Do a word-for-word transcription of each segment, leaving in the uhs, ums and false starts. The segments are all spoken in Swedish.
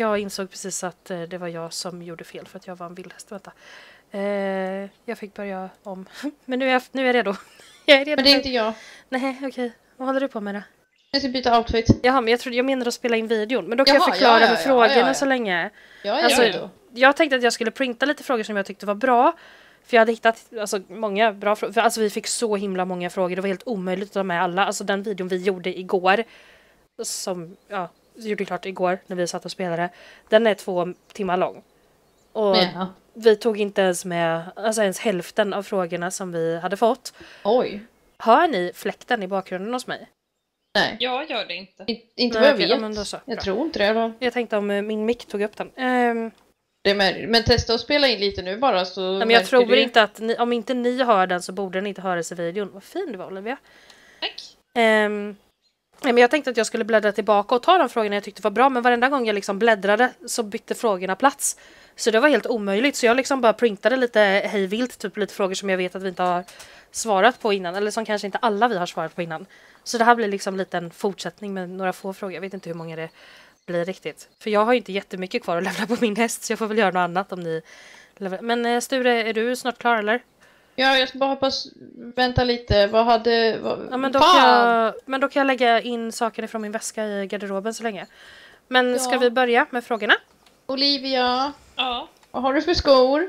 jag insåg precis att eh, det var jag som gjorde fel för att jag var en vildhäst. Vänta. Eh, jag fick börja om. Men nu är jag, nu är jag redo. Jag är redo. Men det är inte jag. Nej, okej. Okay. Vad håller du på med då? Jag ska byta outfit. Jaha, men jag trodde jag menade att spela in videon. Men då kan Jaha, jag förklara ja, ja, med ja, frågorna ja, ja. så länge. Ja, ja, Alltså, ja. jag tänkte att jag skulle printa lite frågor som jag tyckte var bra. För jag hade hittat alltså, många bra frågor. För alltså, vi fick så himla många frågor. Det var helt omöjligt att ta med alla. Alltså den videon vi gjorde igår. Som, ja, vi gjorde klart igår när vi satt och spelade. Den är två timmar lång. Och Ja. vi tog inte ens med alltså ens hälften av frågorna som vi hade fått. Oj. Hör ni fläkten i bakgrunden hos mig? Nej. Jag gör det inte. In, inte Nej, vad jag okej, vet. ja, men då så. Jag Bra. tror inte det. Då. Jag tänkte om eh, min mick tog upp den. Ehm, det men, men testa att spela in lite nu bara så nej, men jag märker tror du. inte att ni, om inte ni hör den så borde den inte höras i videon. Vad fin du var, Olivia. Tack. Ehm, nej, men jag tänkte att jag skulle bläddra tillbaka och ta de frågorna jag tyckte var bra. Men varenda gång jag liksom bläddrade så bytte frågorna plats. Så det var helt omöjligt. Så jag liksom bara printade lite hejvilt. Typ lite frågor som jag vet att vi inte har svarat på innan. Eller som kanske inte alla vi har svarat på innan. Så det här blir liksom lite en fortsättning med några få frågor. Jag vet inte hur många det blir riktigt. För jag har ju inte jättemycket kvar att lämna på min häst. Så jag får väl göra något annat om ni... Men eh, Sture, är du snart klar eller? Ja, jag ska bara hoppas... Vänta lite. Vad hade... Vad... Ja, men, då kan Fan! jag, men då kan jag lägga in saker från min väska i garderoben så länge. Men Ja. ska vi börja med frågorna? Olivia, Ja. vad har du för skor?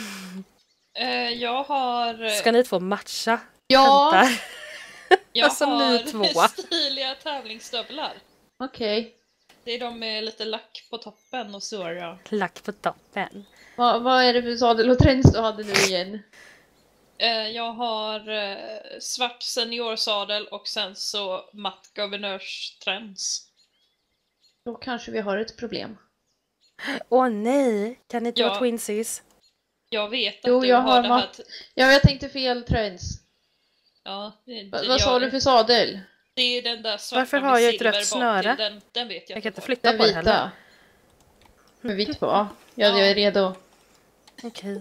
Eh, jag har... eh, Ska ni två matcha? Ja, Vänta. Jag alltså, har ni två. stiliga tävlingsstövlar. okej. Det är de med lite lack på toppen och så. Ja. Lack på toppen. Vad, vad är det för sadel och träns du hade nu igen? Eh, jag har eh, svart seniorsadel och sen så matt guvernörsträns. Då kanske vi har ett problem. Åh nej, kan ni inte Ja. vara twinsies? Jag vet att Jo, du jag har, har det här... matt- t- Ja, jag tänkte fel träns. Ja, det, Va, jag, vad sa du för sadel? Det är den där svarta Varför med har jag ett silver rött bak snöre? till. Den, den vet jag, Jag kan att inte du har. flytta Den på det heller. vita. Med vitt på. Ja, jag är redo. Okej.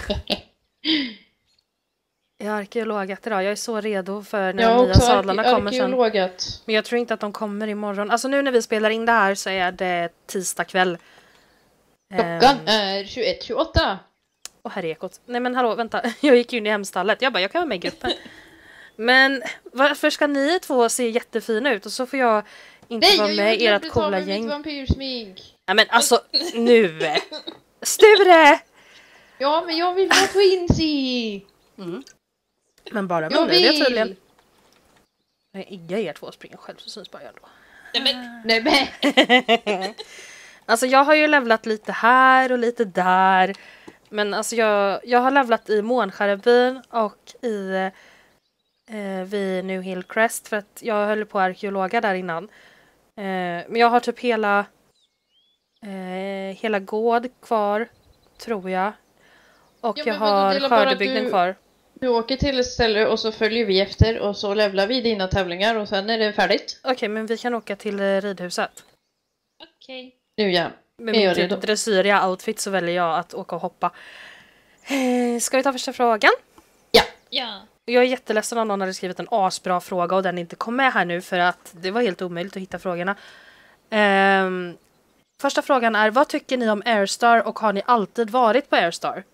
Jag har arkeologat idag. Jag är så redo för när Jag de har nya också sadlarna arke- kommer sen. arkeologat. Men jag tror inte att de kommer imorgon. Alltså nu när vi spelar in det här så är det tisdag kväll. Klockan Ehm, är tjugoett tjugoåtta. Åh herre ekot. Nej men hallå, vänta. Jag gick ju in i hemstallet. Jag bara, jag kan vara med i gruppen. Men varför ska ni två se jättefina ut och så får jag inte Nej, vara jag med i glömde ert ta coola med gäng? mitt vampyrsmink. Nej men alltså, nu! Sture! Ja, men jag vill vara twinsy. Men bara med Jag Olivia vill. tydligen. Nej, inga er två springer själv så syns bara jag då. Nej, men, Nej, men. Alltså jag har ju levlat lite här och lite där. Men alltså jag, jag har levlat i Månskärrebyn och i eh, vid New Hillcrest för att jag höll på arkeologa där innan. Eh, men jag har typ hela eh, hela gård kvar, tror jag. Och Ja, jag men vadå, det har är bara att skördebygden du- kvar. Du åker till ett ställe och så följer vi efter och så levlar vi dina tävlingar och sen är det färdigt. Okej, men vi kan åka till eh, ridhuset. okej. Nu ja. Med Är min jag redo? typ dressyriga outfit så väljer jag att åka och hoppa. Eh, ska vi ta första frågan? Ja. Jag är jätteledsen om någon hade skrivit en asbra fråga och den inte kom med här nu för att det var helt omöjligt att hitta frågorna. Ehm, första frågan är, vad tycker ni om Airstar och har ni alltid varit på Airstar?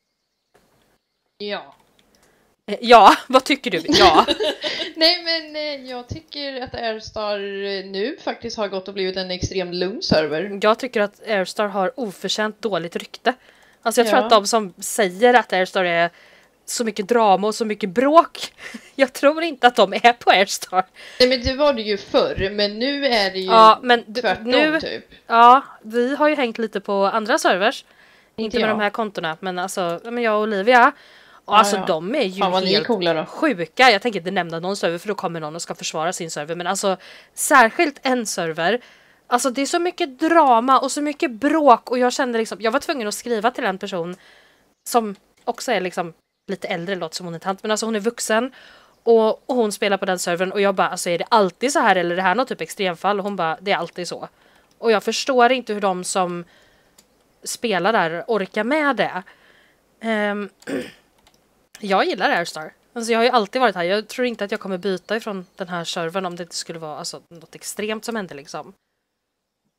Ja. Eh, ja, vad tycker du? Ja. Nej, men eh, jag tycker att Airstar eh, nu faktiskt har gått och blivit en extremt lugn server. Jag tycker att Airstar har oförtjänt dåligt rykte. Alltså jag tror Ja. att de som säger att Airstar är så mycket drama och så mycket bråk, jag tror inte att de är på Airstar. Nej, men det var det ju förr, men nu är det ju Ja, men d- tvärtom nu, typ. ja, vi har ju hängt lite på andra servers. Inte med jag. de här kontona, men alltså, men jag och Olivia. Och Ja, alltså ja. de är ju Fan vad ni är helt coola då. sjuka. Jag tänker inte nämna någon server för då kommer någon och ska försvara sin server. Men alltså, särskilt en server. Alltså det är så mycket drama och så mycket bråk. Och jag kände liksom, jag var tvungen att skriva till en person som också är liksom lite äldre, låter som hon är tant. Men alltså hon är vuxen. Och, och hon spelar på den servern. Och jag bara, alltså är det alltid så här eller är det här något typ extremfall? Och hon bara, det är alltid så. Och jag förstår inte hur de som spelar där orkar med det. Ehm, jag gillar Airstar. Alltså jag har ju alltid varit här. Jag tror inte att jag kommer byta ifrån den här servern om det inte skulle vara alltså, något extremt som hände liksom.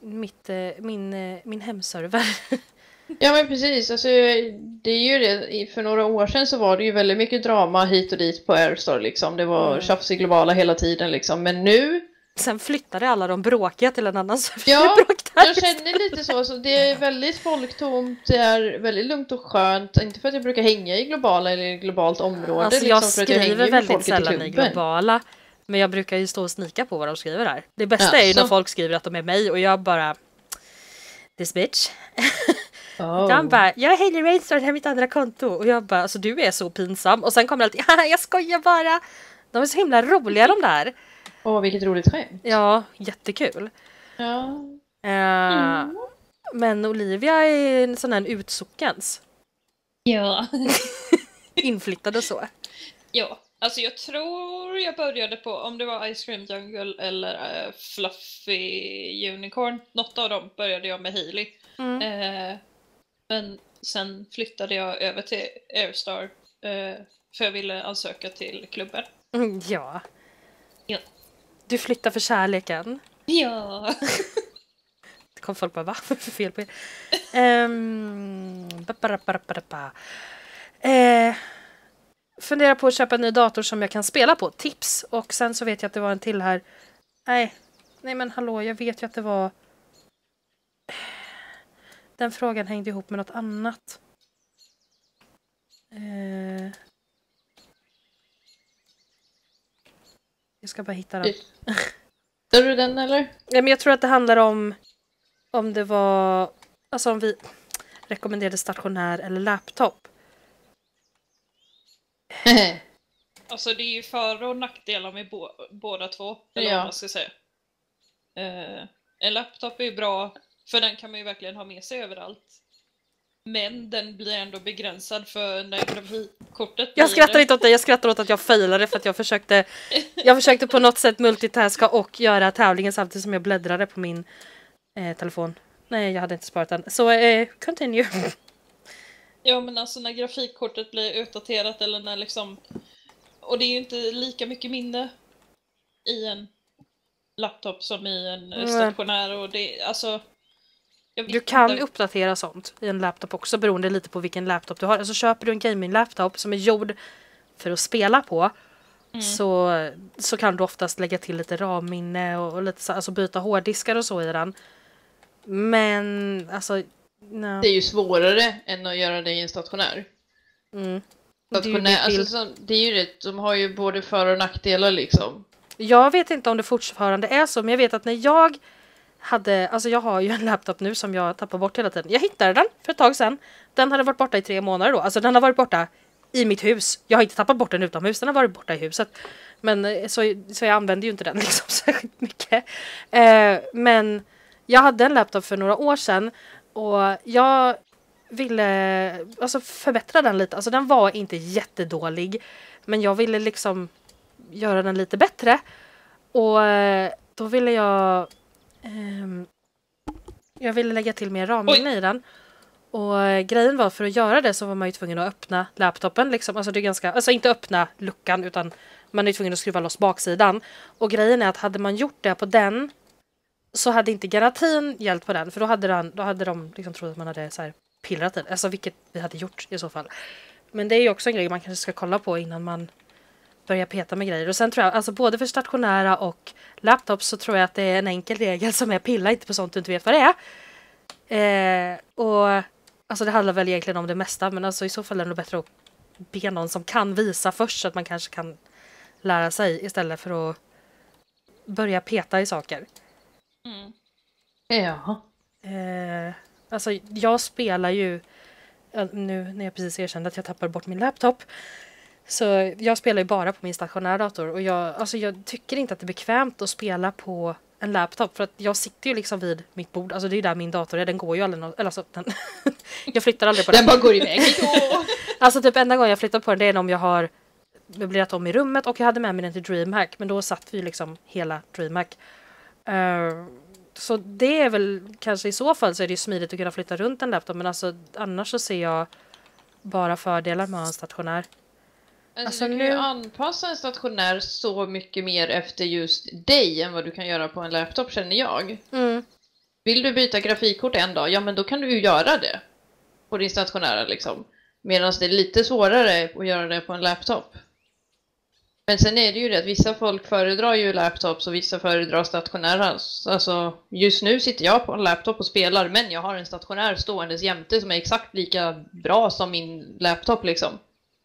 mitt, eh, min, eh, min hemserver. Ja men precis, alltså, det är ju det. För några år sedan så var det ju väldigt mycket drama hit och dit på Airstar liksom. Det var Mm. tjafs i globala hela tiden liksom. Men nu, Sen flyttade alla de bråkiga till en annan server. ja, Det bråkar jag känner lite så. Så det är väldigt folktomt, det är väldigt lugnt och skönt. Inte för att jag brukar hänga i globala eller i globalt område. Alltså liksom, jag för att jag hänger skriver med väldigt folket sällan i klubben. globala. Men jag brukar ju stå och snika på vad de skriver där. Det bästa är ju Jaså? när folk skriver att de är mig och jag bara... This bitch. Oh. De bara, jag är Hailey Rainstar, det här är mitt andra konto. Och jag bara, alltså du är så pinsam. Och sen kommer det alltid, haha jag skojar bara. De är så himla roliga de där. Åh, vilket roligt skämt. Ja, jättekul. Ja. Eh, Men Olivia är en sån här utsockens. Ja. Inflyttad och så. Ja, alltså jag tror jag började på, om det var Ice Cream Jungle eller uh, Fluffy Unicorn, något av dem började jag med Hailey. Mm. Eh, men sen flyttade jag över till Airstar eh, för jag ville ansöka till klubben. Mm, ja. Ja. Du flyttar för kärleken. Ja. Det kom folk bara, va? För fel på er. Um, eh, funderar på att köpa en ny dator som jag kan spela på. Tips. Och sen så vet jag att det var en till här. Nej, nej men hallå, jag vet ju att det var... Den frågan hängde ihop med något annat. Eh, jag ska bara hitta den. Är du den eller? Ja, men jag tror att det handlar om om det var, alltså om vi rekommenderade stationär eller laptop. Alltså det är ju för- och nackdelar med bo- båda två, eller Ja. vad man ska säga. Eh, en laptop är ju bra, för den kan man ju verkligen ha med sig överallt. Men den blir ändå begränsad för när grafikkortet Jag blir skrattar det. inte åt det, jag skrattar åt att jag failade för att jag försökte jag försökte på något sätt multitaska och göra tävlingen samtidigt som jag bläddrade på min eh, telefon. Nej, jag hade inte sparat den. Så eh, continue. Ja men alltså när grafikkortet blir utdaterat eller när liksom... Och det är ju inte lika mycket minne i en laptop som i en Mm. stationär och det, alltså... jag vet Du kan inte. uppdatera sånt i en laptop också beroende lite på vilken laptop du har. Alltså köper du en gaming-laptop som är gjord för att spela på Mm. så, så kan du oftast lägga till lite RAM-minne och, och lite så, alltså byta hårddiskar och så i den. Men alltså... No. Det är ju svårare än att göra det i en stationär. Mm. Det är ju Stationär, det alltså, till- så, det är ju det, de har ju både för- och nackdelar liksom. Jag vet inte om det fortfarande är så, men jag vet att när jag hade, alltså jag har ju en laptop nu som jag tappar bort hela tiden. Jag hittade den för ett tag sedan. Den hade varit borta i tre månader då. Alltså den har varit borta i mitt hus. Jag har inte tappat bort den utomhus, den har varit borta i huset. Men eh, så, så jag använder ju inte den liksom särskilt mycket. Eh, men jag hade en laptop för några år sedan och jag ville alltså förbättra den lite. Alltså den var inte jättedålig, men jag ville liksom göra den lite bättre. Och eh, då ville jag ehm, jag ville lägga till mer ramminne i den. Och eh, grejen var, för att göra det så var man ju tvungen att öppna laptopen liksom. Alltså det är ganska, alltså inte öppna luckan utan man är tvungen att skruva loss baksidan. Och grejen är att hade man gjort det på den så hade inte garantin hjälpt på den, för då hade, den, då hade de liksom trott att man hade så här pillrat i det. Alltså vilket vi hade gjort i så fall. Men det är ju också en grej man kanske ska kolla på innan man börjar peta med grejer. Och sen tror jag, alltså både för stationära och laptops så tror jag att det är en enkel regel som är pilla inte på sånt du inte vet vad det är. Eh, och alltså det handlar väl egentligen om det mesta, men alltså i så fall är det nog bättre att be någon som kan visa först så att man kanske kan lära sig istället för att börja peta i saker. Mm. Ja. Eh, alltså jag spelar ju eh, nu när jag precis erkände att jag tappar bort min laptop, så jag spelar ju bara på min stationära dator och jag, alltså jag tycker inte att det är bekvämt att spela på en laptop för att jag sitter ju liksom vid mitt bord, alltså det är ju där min dator är, den går ju aldrig nå- eller alltså den jag flyttar aldrig på den. Den bara går iväg. Alltså typ enda gången jag flyttar på den det är om jag har möblerat om i rummet och jag hade med mig den till DreamHack, men då satt vi liksom hela DreamHack. Uh, så det är väl kanske i så fall så är det ju smidigt att kunna flytta runt en laptop, men alltså annars så ser jag bara fördelar med att ha en stationär. Alltså, Alltså, du kan nu- ju anpassa en stationär så mycket mer efter just dig än vad du kan göra på en laptop, känner jag. Mm. Vill du byta grafikkort en dag, ja men då kan du ju göra det på din stationära liksom. Medan det är lite svårare att göra det på en laptop. Men sen är det ju det att vissa folk föredrar ju laptops och vissa föredrar stationära. Alltså just nu sitter jag på en laptop och spelar, men jag har en stationär ståendes jämte som är exakt lika bra som min laptop liksom.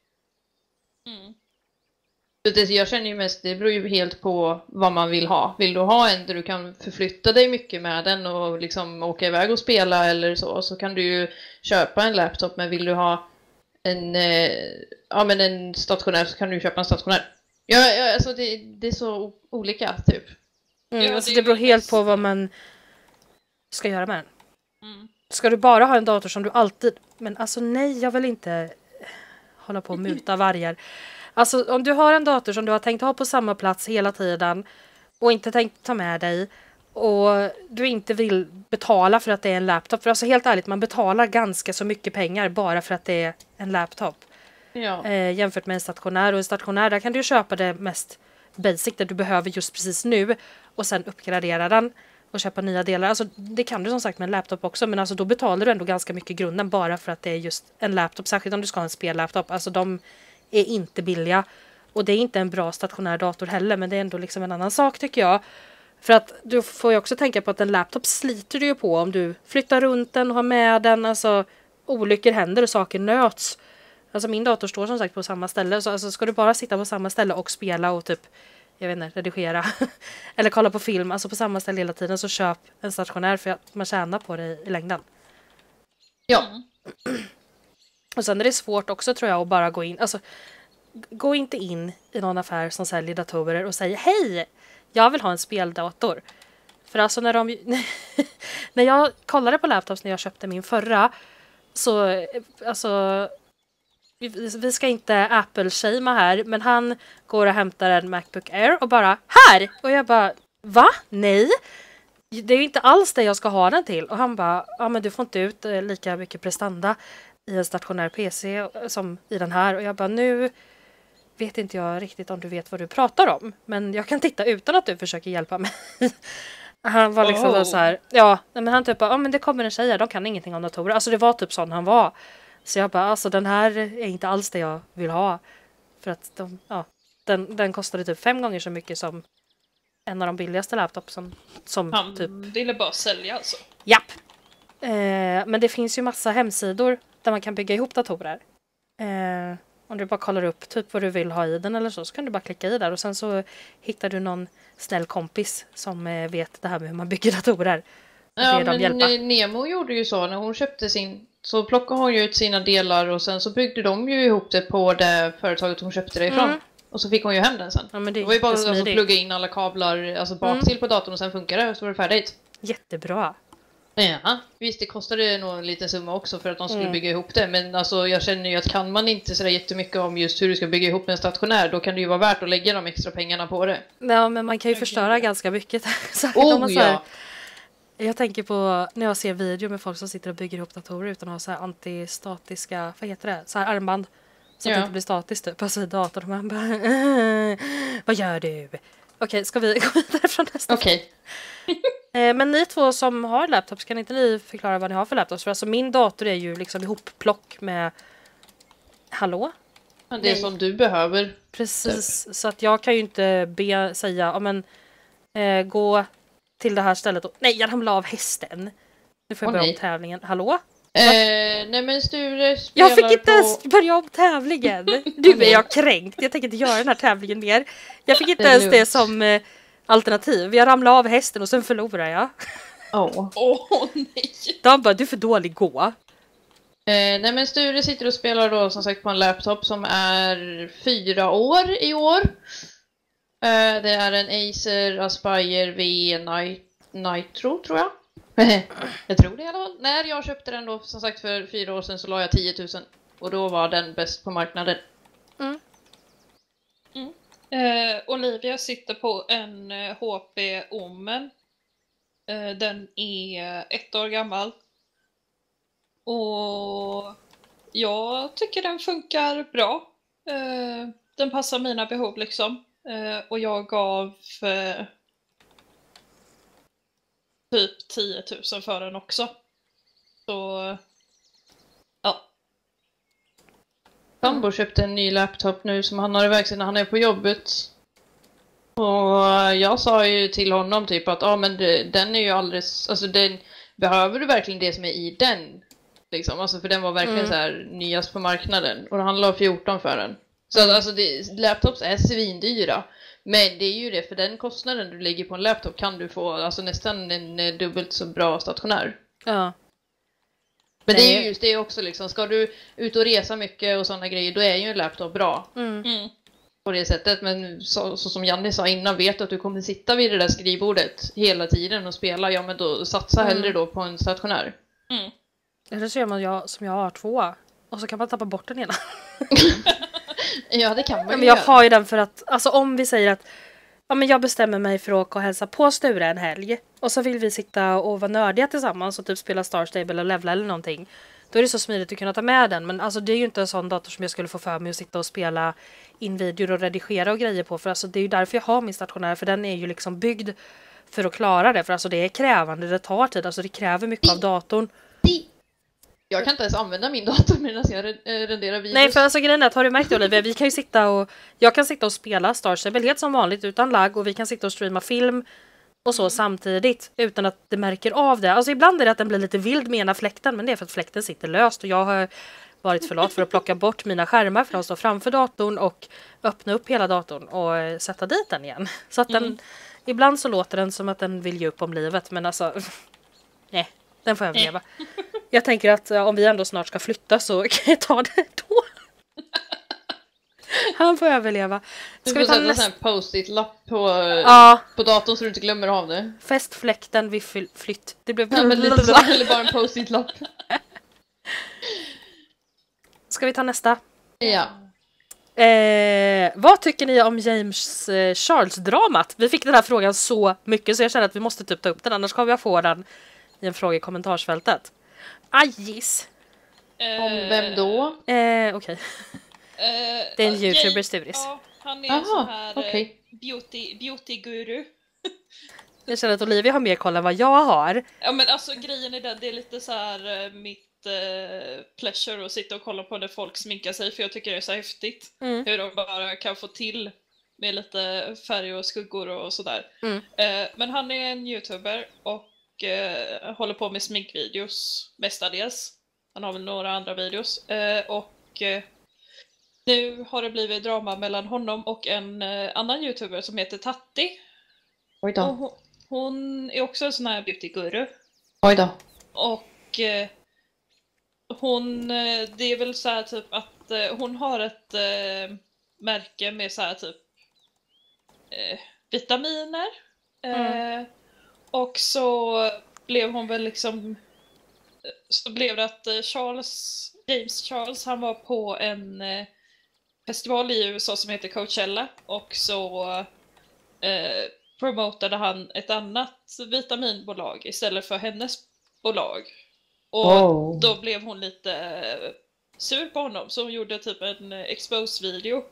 Mm. Det, jag känner ju mest, det beror ju helt på vad man vill ha. Vill du ha en där du kan förflytta dig mycket med den och liksom åka iväg och spela eller så, så kan du ju köpa en laptop. Men vill du ha en, eh, ja, men en stationär så kan du köpa en stationär. Ja, ja alltså det, det är så olika typ. Mm, Ja, alltså det det är beror väl helt bäst. på vad man ska göra med den. Mm. Ska du bara ha en dator som du alltid... Men alltså nej, jag vill inte hålla på och muta vargar. Alltså om du har en dator som du har tänkt ha på samma plats hela tiden och inte tänkt ta med dig och du inte vill betala för att det är en laptop. För alltså helt ärligt, man betalar ganska så mycket pengar bara för att det är en laptop. Ja. Eh, jämfört med en stationär. Och en stationär, där kan du köpa det mest basic, det du behöver just precis nu och sen uppgradera den och köpa nya delar. Alltså det kan du som sagt med en laptop också, men alltså då betalar du ändå ganska mycket i grunden bara för att det är just en laptop, särskilt om du ska ha en spellaptop. Alltså de är inte billiga och det är inte en bra stationär dator heller, men det är ändå liksom en annan sak tycker jag. För att du får ju också tänka på att en laptop sliter du ju på om du flyttar runt den och har med den, alltså olyckor händer och saker nöts. Alltså min dator står som sagt på samma ställe, så alltså ska du bara sitta på samma ställe och spela och typ, jag vet inte, redigera eller kolla på film, alltså på samma ställe hela tiden, så köp en stationär för att man tjänar på det i längden. Ja. Mm. Och sen är det svårt också tror jag att bara gå in, alltså gå inte in i någon affär som säljer datorer och säger hej, jag vill ha en speldator. För alltså när de när jag kollade på laptops när jag köpte min förra, så alltså vi, vi ska inte Apple-shama här, men han går och hämtar en MacBook Air och bara här! Och jag bara, va? Nej! Det är ju inte alls det jag ska ha den till. Och han bara, ja men du får inte ut eh, lika mycket prestanda i en stationär P C som i den här. Och jag bara, nu vet inte jag riktigt om du vet vad du pratar om. Men jag kan titta utan att du försöker hjälpa mig. Han var liksom Oh. så här, ja, men han typ bara, ja men det kommer en tjej här, de kan ingenting om datorer. Alltså det var typ sån han var. Så jag bara, alltså den här är inte alls det jag vill ha. För att de, ja, den, den kostade typ fem gånger så mycket som en av de billigaste laptopsen. Som Han typ, ville bara sälja alltså. japp. Eh, men det finns ju massa hemsidor där man kan bygga ihop datorer. Eh, om du bara kollar upp typ vad du vill ha i den eller så, så kan du bara klicka i där. Och sen så hittar du någon snäll kompis som eh, vet det här med hur man bygger datorer. Och Ja, ber dem men hjälpa. Nemo gjorde ju så när hon köpte sin, så plockade hon ju ut sina delar och sen så byggde de ju ihop det på det företaget hon köpte det ifrån. Mm. Och så fick hon ju hem den sen. Ja, men det Det är var ju bara att jättesmidigt. plugga in alla kablar alltså bak till på datorn och sen funkar det och så var det färdigt. Jättebra. Ja, visst det kostade nog en liten summa också för att de skulle Mm. bygga ihop det. Men alltså jag känner ju att kan man inte sådär jättemycket om just hur du ska bygga ihop en stationär, då kan det ju vara värt att lägga de extra pengarna på det. Ja, men man kan ju förstöra ganska mycket. Särskilt om Oh man så här, ja! jag tänker på när jag ser videor med folk som sitter och bygger ihop datorer utan att ha så här antistatiska, vad heter det, så här armband. Så att Ja. det inte blir statiskt typ. Alltså i datorn och man bara, "Äh, vad gör du? Okej, ska vi gå vidare från nästa? Okej. Eh, men ni två som har laptops, kan inte ni förklara vad ni har för laptops? För alltså min dator är ju liksom ihopplock med, hallå? Det är som du behöver. Precis, så att jag kan ju inte be, säga, ja men eh, gå till det här stället och nej, jag ramlade av hästen. Nu får jag Åh, börja nej. om tävlingen. Hallå? Eh, nej men Sture spelar Jag fick inte på... ens börja om tävlingen. Du är jag kränkt. Jag tänker inte göra den här tävlingen mer. Jag fick inte Det är ens det lugnt. som eh, alternativ. Jag ramlade av hästen och sen förlorade jag. Oh. Åh nej! De bara, du är för dålig, gå. Eh, nej men Sture sitter och spelar då som sagt på en laptop som är fyra år i år. Eh, det är en Acer Aspire V Ni- Nitro tror jag. Jag tror det i alla fall. När jag köpte den då som sagt för fyra år sedan så la jag tio tusen. Och då var den bäst på marknaden. Eh, Olivia sitter på en eh, H P Omen. Eh, den är ett år gammal. Och jag tycker den funkar bra. Eh, den passar mina behov liksom. Eh, och jag gav... Eh, typ tio tusen för den också. Så, ja. Sambo köpte en ny laptop nu som han har iväg sig när han är på jobbet. Och jag sa ju till honom typ att ah, men det, den är ju alldeles, alltså den, behöver du verkligen det som är i den? Liksom, alltså för den var verkligen mm. så här nyast på marknaden. Och han la fjorton för den. Så mm. alltså det, laptops är svindyra. Men det är ju det, för den kostnaden du lägger på en laptop kan du få alltså nästan en dubbelt så bra stationär. Ja. Men det är ju just det också liksom, ska du ut och resa mycket och sådana grejer, då är ju en laptop bra. Mm. Mm. På det sättet, men så, så som Janne sa innan, vet att du kommer sitta vid det där skrivbordet hela tiden och spela, ja men då satsa mm. hellre då på en stationär. Mm. Eller så gör man jag, som jag har två, och så kan man tappa bort den ena. Ja, det kan man ju. Men jag har ju den för att, alltså om vi säger att ja, men jag bestämmer mig för att åka och hälsa på Sture en helg, och så vill vi sitta och vara nördiga tillsammans och typ spela Star Stable eller levla eller någonting. Då är det så smidigt att kunna ta med den. Men alltså det är ju inte en sån dator som jag skulle få för mig att sitta och spela in videor och redigera och grejer på. För alltså det är ju därför jag har min stationär. För den är ju liksom byggd för att klara det. För alltså det är krävande, det tar tid. Alltså det kräver mycket av datorn. Jag kan inte ens använda min dator medan jag renderar videos. Nej, för alltså grejen är att, har du märkt det, Olivia? Vi kan ju sitta och, jag kan sitta och spela Star Stable helt som vanligt utan lag. Och vi kan sitta och streama film och så samtidigt utan att det märker av det. Alltså ibland är det att den blir lite vild med ena fläkten, men det är för att fläkten sitter löst. Och jag har varit för lat för att plocka bort mina skärmar för att stå framför datorn och öppna upp hela datorn och sätta dit den igen. Så att den, mm. ibland så låter den som att den vill ge upp om livet, men alltså nej, den får överleva. Jag tänker att om vi ändå snart ska flytta så kan jag ta det då. Han får överleva. Ska du får sätta näst... en post-it-lapp på, ja. på datorn så du inte glömmer av det. Fäst fläkten vid flytt. Det blev ja, men lite så, eller bara en post-it-lapp. Ska vi ta nästa? Ja. Eh, vad tycker ni om James eh, Charles-dramat? Vi fick den här frågan så mycket så jag känner att vi måste typ ta upp den. Annars kommer jag få den i en fråga i kommentarsfältet. Ajis. Eh, om vem då? Eh, Okej. Okay. Uh, det är en youtuber, Sturis. Ja, han är en sån här okay. beauty, beauty-guru. Jag känner att Olivia har mer koll än vad jag har. Ja, men alltså grejen är den, det är lite så här uh, mitt uh, pleasure att sitta och kolla på när folk sminkar sig, för jag tycker det är så häftigt. Mm. Hur de bara kan få till med lite färg och skuggor och sådär. Mm. Uh, men han är en youtuber och uh, håller på med sminkvideos mestadels. Han har väl några andra videos. Uh, och uh, nu har det blivit drama mellan honom och en eh, annan youtuber som heter Tatti. Oj då. Hon, hon är också en sån här beauty-guru. Oj då. Och eh, hon, eh, det är väl så här typ att eh, hon har ett eh, märke med så här typ eh, vitaminer. Mm. Eh, och så blev hon väl liksom, så blev det att Charles, James Charles, han var på en eh, festival i U S A som heter Coachella, och så eh, promotade han ett annat vitaminbolag istället för hennes bolag. Och oh. då blev hon lite eh, sur på honom, så hon gjorde typ en expose-video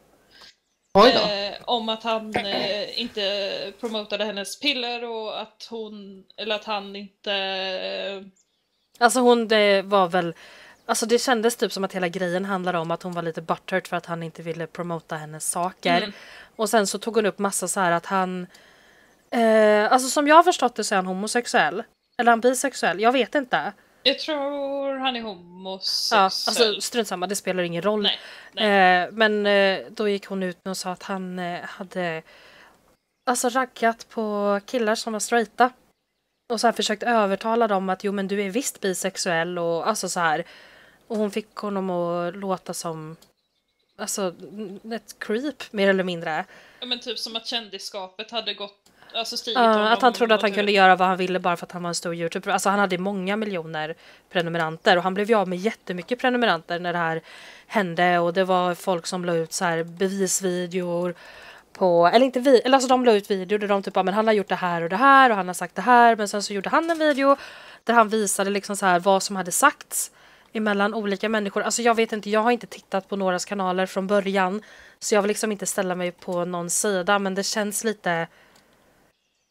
eh, om att han eh, inte promotade hennes piller och att hon, eller att han inte eh... Alltså hon, det var väl, alltså det kändes typ som att hela grejen handlade om att hon var lite butthurt för att han inte ville promota hennes saker. Mm. Och sen så tog hon upp massa så här att han, eh, alltså som jag har förstått det så är han homosexuell. Eller han bisexuell, jag vet inte. Jag tror han är homosexuell. Ja, alltså strunt samma, det spelar ingen roll. Nej, nej. Eh, men eh, då gick hon ut och sa att han eh, hade alltså raggat på killar som var straighta. Och så här försökt övertala dem att jo men du är visst bisexuell och alltså så här. Och hon fick honom att låta som alltså ett creep mer eller mindre. Ja, men typ som att kändisskapet hade gått, alltså stigit uh, honom. Att han trodde att han kunde göra vad han ville bara för att han var en stor youtuber. Alltså han hade många miljoner prenumeranter och han blev ju av med jättemycket prenumeranter när det här hände. Och det var folk som la ut så här bevisvideor på, eller inte vi, eller alltså de la ut videor där de typ, men han har gjort det här och det här och han har sagt det här, men sen så gjorde han en video där han visade liksom så här vad som hade sagts emellan olika människor. Alltså jag vet inte, jag har inte tittat på någras kanaler från början, så jag vill liksom inte ställa mig på någon sida, men det känns lite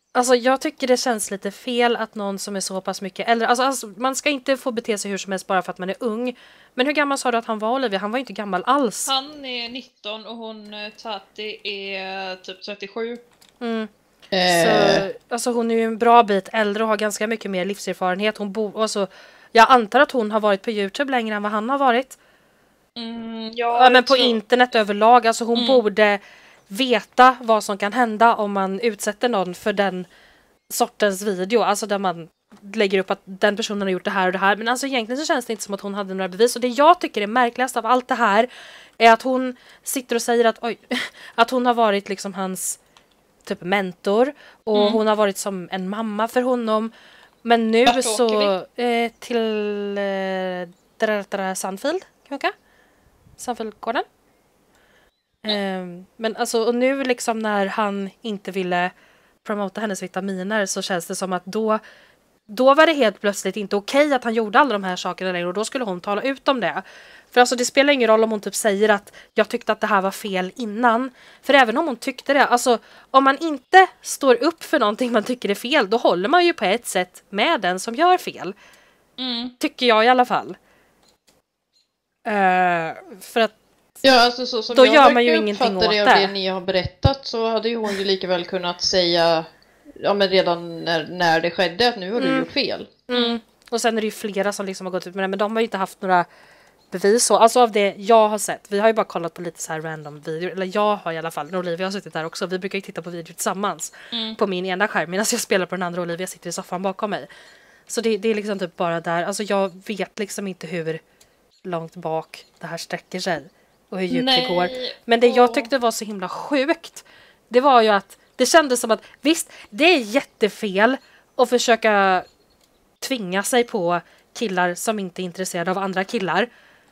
Alltså jag tycker det känns lite fel att någon som är så pass mycket äldre, alltså, alltså man ska inte få bete sig hur som helst bara för att man är ung. Men hur gammal sa du att han var, Olivia? Han var ju inte gammal alls. Han är nitton och hon eh, Tati är typ trettiosju. Mm. Eh, Så, alltså hon är ju en bra bit äldre och har ganska mycket mer livserfarenhet. Hon bo, alltså, jag antar att hon har varit på YouTube längre än vad han har varit. Mm, Ja, jag men på tror- internet överlag. Alltså hon Mm. borde veta vad som kan hända om man utsätter någon för den sortens video. Alltså där man lägger upp att den personen har gjort det här och det här. Men alltså egentligen så känns det inte som att hon hade några bevis. Och det jag tycker är märkligast av allt det här är att hon sitter och säger att, oj, att hon har varit liksom hans typ mentor. Och Mm. hon har varit som en mamma för honom. Men nu Vart så åker eh, till eh, där, där, Sandfield, kan vi åka? Sandfieldgården. Ehm, men alltså, och nu liksom när han inte ville promota hennes vitaminer så känns det som att då, då var det helt plötsligt inte okej att han gjorde alla de här sakerna längre och då skulle hon tala ut om det. För alltså det spelar ingen roll om hon typ säger att jag tyckte att det här var fel innan. För även om hon tyckte det, alltså om man inte står upp för någonting man tycker är fel, då håller man ju på ett sätt med den som gör fel. Mm. Tycker jag i alla fall. Eh, för att Ja, alltså så som Då jag gör man verkar ju ingenting uppfatta åt det av det. det ni har berättat så hade ju hon ju lika väl kunnat säga ja men redan när, när det skedde att nu har du Mm. gjort fel. Mm. Och sen är det ju flera som liksom har gått ut med det, men de har ju inte haft några bevis så. Alltså av det jag har sett, vi har ju bara kollat på lite så här random videor, eller jag har i alla fall, när Olivia har suttit där också, vi brukar ju titta på videor tillsammans Mm. på min ena skärm, medan jag spelar på den andra och Olivia sitter i soffan bakom mig. Så det, det är liksom typ bara där, alltså jag vet liksom inte hur långt bak det här sträcker sig och hur djupt det Nej, går. Men det jag och- tyckte var så himla sjukt, det var ju att det kändes som att visst, det är jättefel att försöka tvinga sig på killar som inte är intresserade av andra killar.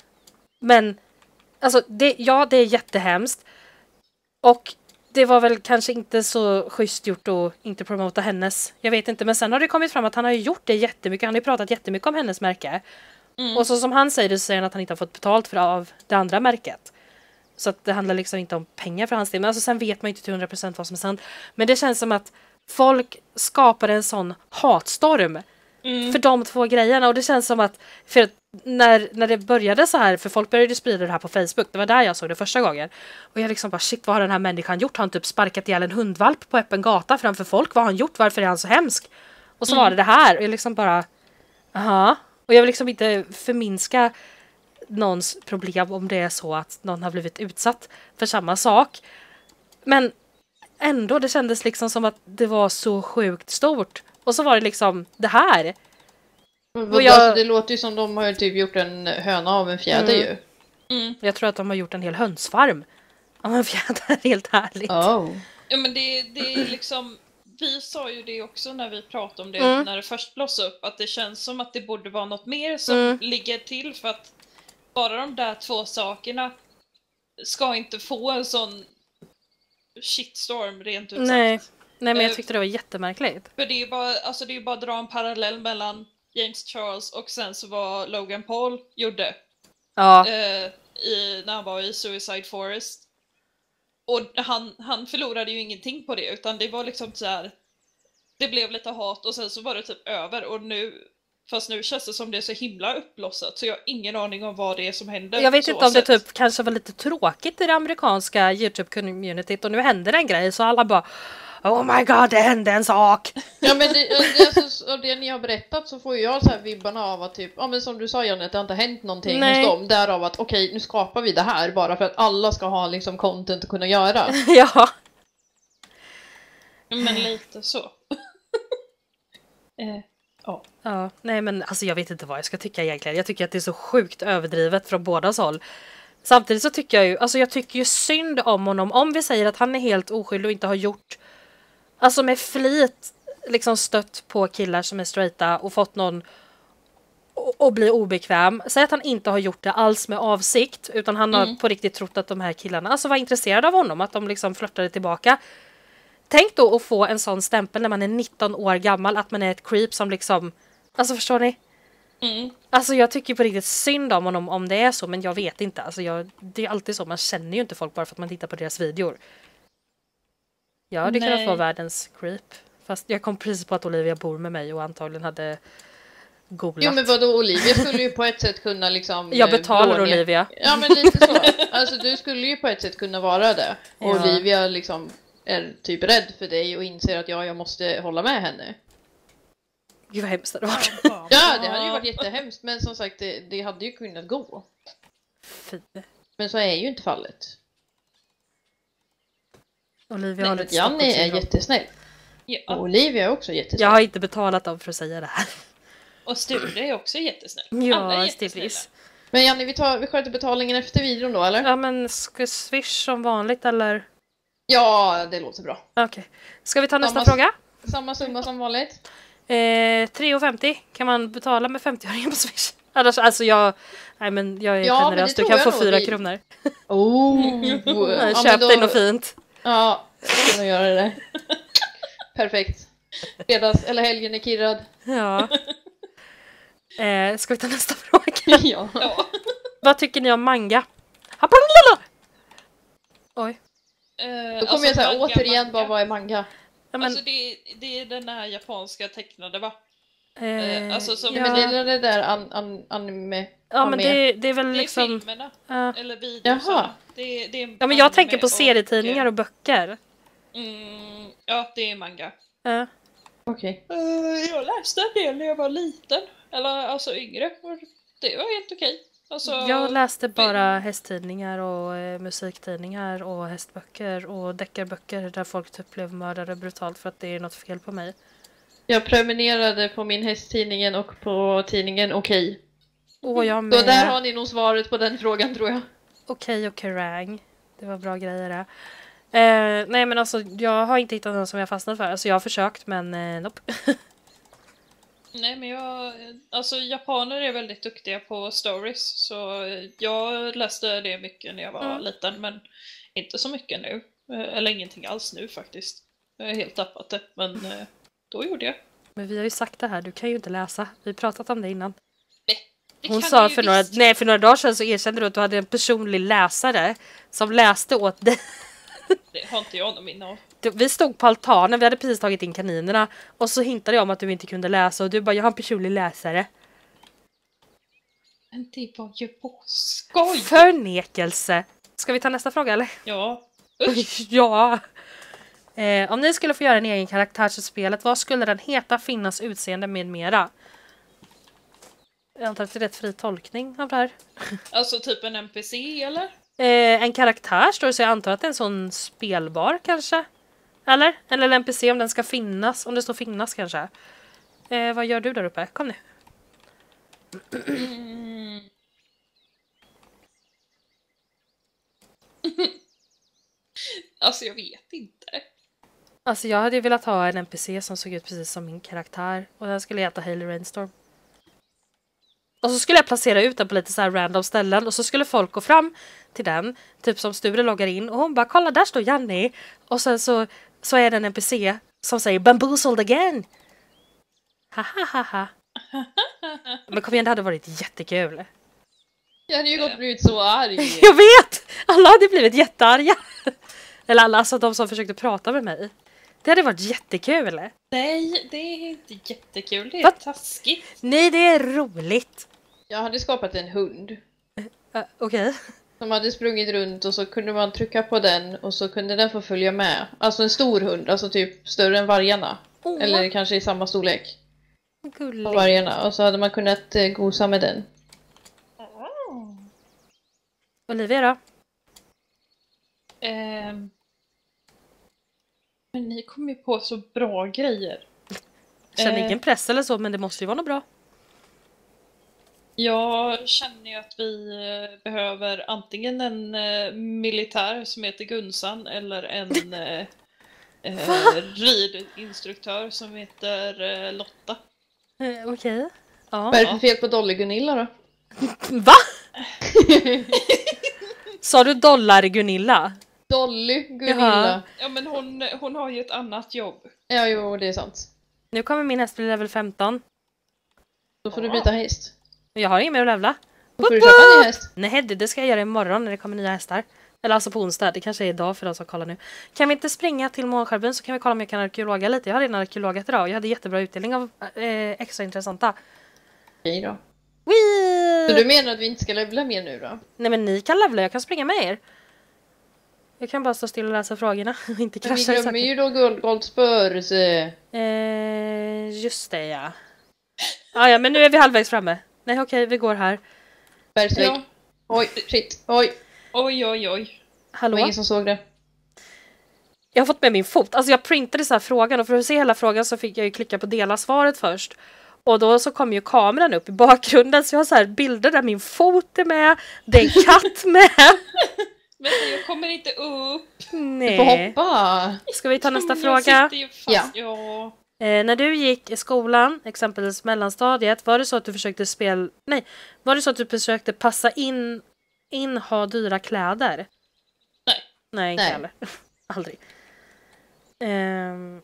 Men alltså, det, ja, det är jättehemskt. Och det var väl kanske inte så schysst gjort att inte promota hennes. Jag vet inte, men sen har det kommit fram att han har ju gjort det jättemycket. Han har ju pratat jättemycket om hennes märke. Mm. Och så som han säger det så säger han att han inte har fått betalt för av det andra märket. Så att det handlar liksom inte om pengar för hans del. Men alltså sen vet man ju inte till hundra procent vad som är sant. Men det känns som att folk skapar en sån hatstorm Mm. för de två grejerna. Och det känns som att, för att när, när det började så här, för folk började sprida det här på Facebook, det var där jag såg det första gången. Och jag liksom bara, shit, vad har den här människan gjort? Har han typ sparkat ihjäl en hundvalp på öppen gata framför folk? Vad har han gjort? Varför är han så hemsk? Och så Mm. var det det här. Och jag liksom bara, aha. Och jag vill liksom inte förminska någons problem om det är så att någon har blivit utsatt för samma sak. Men ändå, det kändes liksom som att det var så sjukt stort. Och så var det liksom det här. Och jag- alltså, det låter ju som de har ju typ gjort en höna av en fjäder Mm. ju. Mm. Jag tror att de har gjort en hel hönsfarm av en fjäder, helt härligt. Oh. Ja men det, det är liksom, vi sa ju det också när vi pratade om det, Mm. när det först blossade upp, att det känns som att det borde vara något mer som Mm. ligger till för att bara de där två sakerna ska inte få en sån shitstorm rent ut sagt. Nej. Nej, men jag Eh, tyckte det var jättemärkligt. För det är ju bara, alltså det är bara att dra en parallell mellan James Charles och sen så vad Logan Paul gjorde Ja, eh, i, när han var i Suicide Forest. Och han, han förlorade ju ingenting på det, utan det var liksom så här. Det blev lite hat och sen så var det typ över och nu, fast nu känns det som det är så himla uppblossat så jag har ingen aning om vad det är som händer. jag vet så inte om det sätt. typ kanske var lite tråkigt i det amerikanska YouTube-communityt och nu händer en grej så alla bara oh my god, det hände en sak. Ja men det, det, alltså, av det ni har berättat så får ju jag så här vibbarna av att typ, ja men som du sa Janne, att det har inte hänt någonting Nej. hos dem. Därav att okej, nu skapar vi det här bara för att alla ska ha liksom content att kunna göra. Ja. Men lite så. eh, Ja, nej men alltså jag vet inte vad jag ska tycka egentligen. Jag tycker att det är så sjukt överdrivet från bådas håll. Samtidigt så tycker jag ju, alltså jag tycker ju synd om honom. Om vi säger att han är helt oskyldig och inte har gjort, alltså med flit liksom stött på killar som är straighta och fått någon att bli obekväm. Säg att han inte har gjort det alls med avsikt utan han har Mm. på riktigt trott att de här killarna alltså var intresserade av honom, att de liksom flörtade tillbaka. Tänk då att få en sån stämpel när man är nitton år gammal, att man är ett creep som liksom, alltså förstår ni? mm. Alltså jag tycker på riktigt synd om honom om det är så, men jag vet inte. Alltså jag, det är alltid så, man känner ju inte folk bara för att man tittar på deras videor. Jag hade kunnat Nej. få världens creep Fast jag kom precis på att Olivia bor med mig och antagligen hade googlat. Jo men vadå, Olivia skulle ju på ett sätt kunna liksom... Jag betalar blåne- Olivia. Ja men lite så. Alltså du skulle ju på ett sätt kunna vara det. Och Ja. Olivia liksom är typ rädd för dig och inser att ja, jag måste hålla med henne. Gud vad hemskt det var. Ja, det hade ju varit jättehemskt. Men som sagt, det, det hade ju kunnat gå. Fy. Men så är ju inte fallet. Olivia har Nej, lite Janne är Stockholmssyndrom. jättesnäll. Och Ja. Olivia är också jättesnäll. Jag har inte betalat dem för att säga det här. Och Sture är också jättesnäll. Alla är Ja, jättesnälla. stilvis. Men Janne, vi, tar, vi sköter betalningen efter videon då, eller? Ja men ska Swish som vanligt eller? Ja, det låter bra. Okej. Ska vi ta nästa Samma- fråga? Samma summa som vanligt. Eh, tre kronor femtio. Kan man betala med femtio-öringen på Swish? Annars, alltså jag... Nej men jag är Ja, men generös. det Du tror kan jag få nog fyra vi- kronor. Oh! Ja, Ja, köp men då- dig något fint. Ja, jag ska nog göra det. Perfekt. Fredags eller helgen är kirrad. Ja. Eh, ska vi ta nästa fråga? Ja. Ja. Vad tycker ni om manga? Hapalalala! Oj. Eh, Då kommer jag säga manga, återigen manga. bara vad är manga. Ja, men, Alltså det, det är den här japanska tecknade va? eh, alltså som- ja, Men det är det där an, an, anime. ja men med. det, det är väl Det är liksom... filmerna, ja. eller videorna. Jaha. Det, det är Ja men jag anime tänker på och- serietidningar och böcker. Mm, ja, det är manga. Ja. Okej. Eh, jag läste en del när jag var liten. Eller alltså yngre. Och det var helt okej. Alltså, Jag läste bara hästtidningar och eh, musiktidningar och hästböcker och deckarböcker där folk typ blev mördade brutalt för att det är något fel på mig. Jag prenumererade på min hästtidningen och på tidningen Okej. Och jag Så där har med. ni nog svaret på den frågan tror jag. Okej och Kerrang. Det var bra grejer det. Eh, nej men alltså jag har inte hittat någon som jag fastnat för. Alltså jag har försökt men eh, nope. Nej men jag, alltså japaner är väldigt duktiga på stories. Så jag läste det mycket när jag var Mm. liten. Men inte så mycket nu. Eh, Eller ingenting alls nu faktiskt. Jag har helt tappat det. Men eh, då gjorde jag. Men vi har ju sagt det här, du kan ju inte läsa. Vi har pratat om det innan. Det Hon kan sa du ju för några, visst. nej, för några dagar sedan så erkände du att du hade en personlig läsare som läste åt dig. Det har inte jag någon minne av. Du- Vi stod på altanen, vi hade precis tagit in kaninerna och så hintade jag om att du inte kunde läsa och du bara, jag har en personlig läsare. Men det var ju på skoj! Förnekelse. Ska vi ta nästa fråga eller? Ja. Usch. Ja. Eh, om ni skulle få göra en egen karaktär till spelet, vad skulle den heta, finnas, utseende med mera? Jag antar att det är rätt fri tolkning av det här. Alltså typ en N P C eller? Eh, en karaktär står det, så jag antar att det är en sån spelbar kanske. Eller? Eller en N P C om den ska finnas. Om det står finnas kanske. Eh, vad gör du där uppe? Kom nu. Mm. Alltså jag vet inte. Alltså jag hade ju velat ha en N P C som såg ut precis som min karaktär. Och den skulle heta Hailey Rainstorm. Och så skulle jag placera ut den på lite så här random ställen. Och så skulle folk gå fram till den. Typ som Sture loggar in. Och hon bara, kolla där står Janni. Och sen så, så är det en N P C som säger bamboozled again. Hahaha. Men kom igen, det hade varit jättekul. Jag hade ju gått blivit så arg. Jag vet! Alla hade blivit jättearga. Eller alla, alltså de som försökte prata med mig. Det hade varit jättekul. Nej, det är inte jättekul. Det är Vad? taskigt. Nej, det är roligt. Jag hade skapat en hund. Uh, Okej. Som hade sprungit runt och så kunde man trycka på den och så kunde den få följa med. Alltså en stor hund, alltså typ större än vargarna. Åh. Eller kanske i samma storlek på Gulligt. vargarna. Och så hade man kunnat eh, gosa med den. Olivia då? Ehm. Men ni kommer ju på så bra grejer. Känner Eh. ingen press eller så, men det måste ju vara något bra. Jag känner ju att vi eh, behöver antingen en eh, militär som heter Gunsan eller en eh, eh, ridinstruktör som heter eh, Lotta. Eh, Okej. Ja. Vad är det för fel på Dolly Gunilla då? Va? Sa du dollar Gunilla? Dolly Gunilla. Jaha. Ja men hon, hon har ju ett annat jobb. Ja, jo, det är sant. Nu kommer min häst bli level femton. Då får du byta häst. Jag har ingen mer att levla. Då får du köpa en ny häst. Nej, det det ska jag göra imorgon när det kommer nya hästar. Eller alltså på onsdag, det kanske är idag för de som kollar nu. Kan vi inte springa till Månskärpen så kan vi kolla om jag kan arkeologa lite. Jag har redan arkeologat idag och jag hade jättebra utdelning av eh, extra intressanta. Okej då. Wee! Så du menar att vi inte ska levla mer nu då? Nej men ni kan levla, jag kan springa med er. Jag kan bara stå still och läsa frågorna och inte Men vi krascha i glömmer saker. ju då Gold, Gold Spurs. eh. Eh, just det ja. Ah, ja men nu är vi halvvägs framme. Nej okej, vi går här. Bergsvägg. Ja. Oj, shit. Oj, Oj, oj, oj. det Hallå? var ingen som såg det. Jag har fått med min fot. Alltså jag printade så här frågan och för att se hela frågan så fick jag ju klicka på dela svaret först. Och då så kom ju kameran upp i bakgrunden så jag har så här bilder där min fot är med. Det är en katt med. Vänta, jag kommer inte upp. Du får Nej. hoppa. Ska vi ta nästa Jag fråga? sitter ju fast. Ja. Ja. Eh, när du gick i skolan, exempelvis mellanstadiet, var det så att du försökte spela... Nej, var det så att du försökte passa in, in ha dyra kläder? Nej. Nej, inte Nej. heller. Aldrig. Ehm.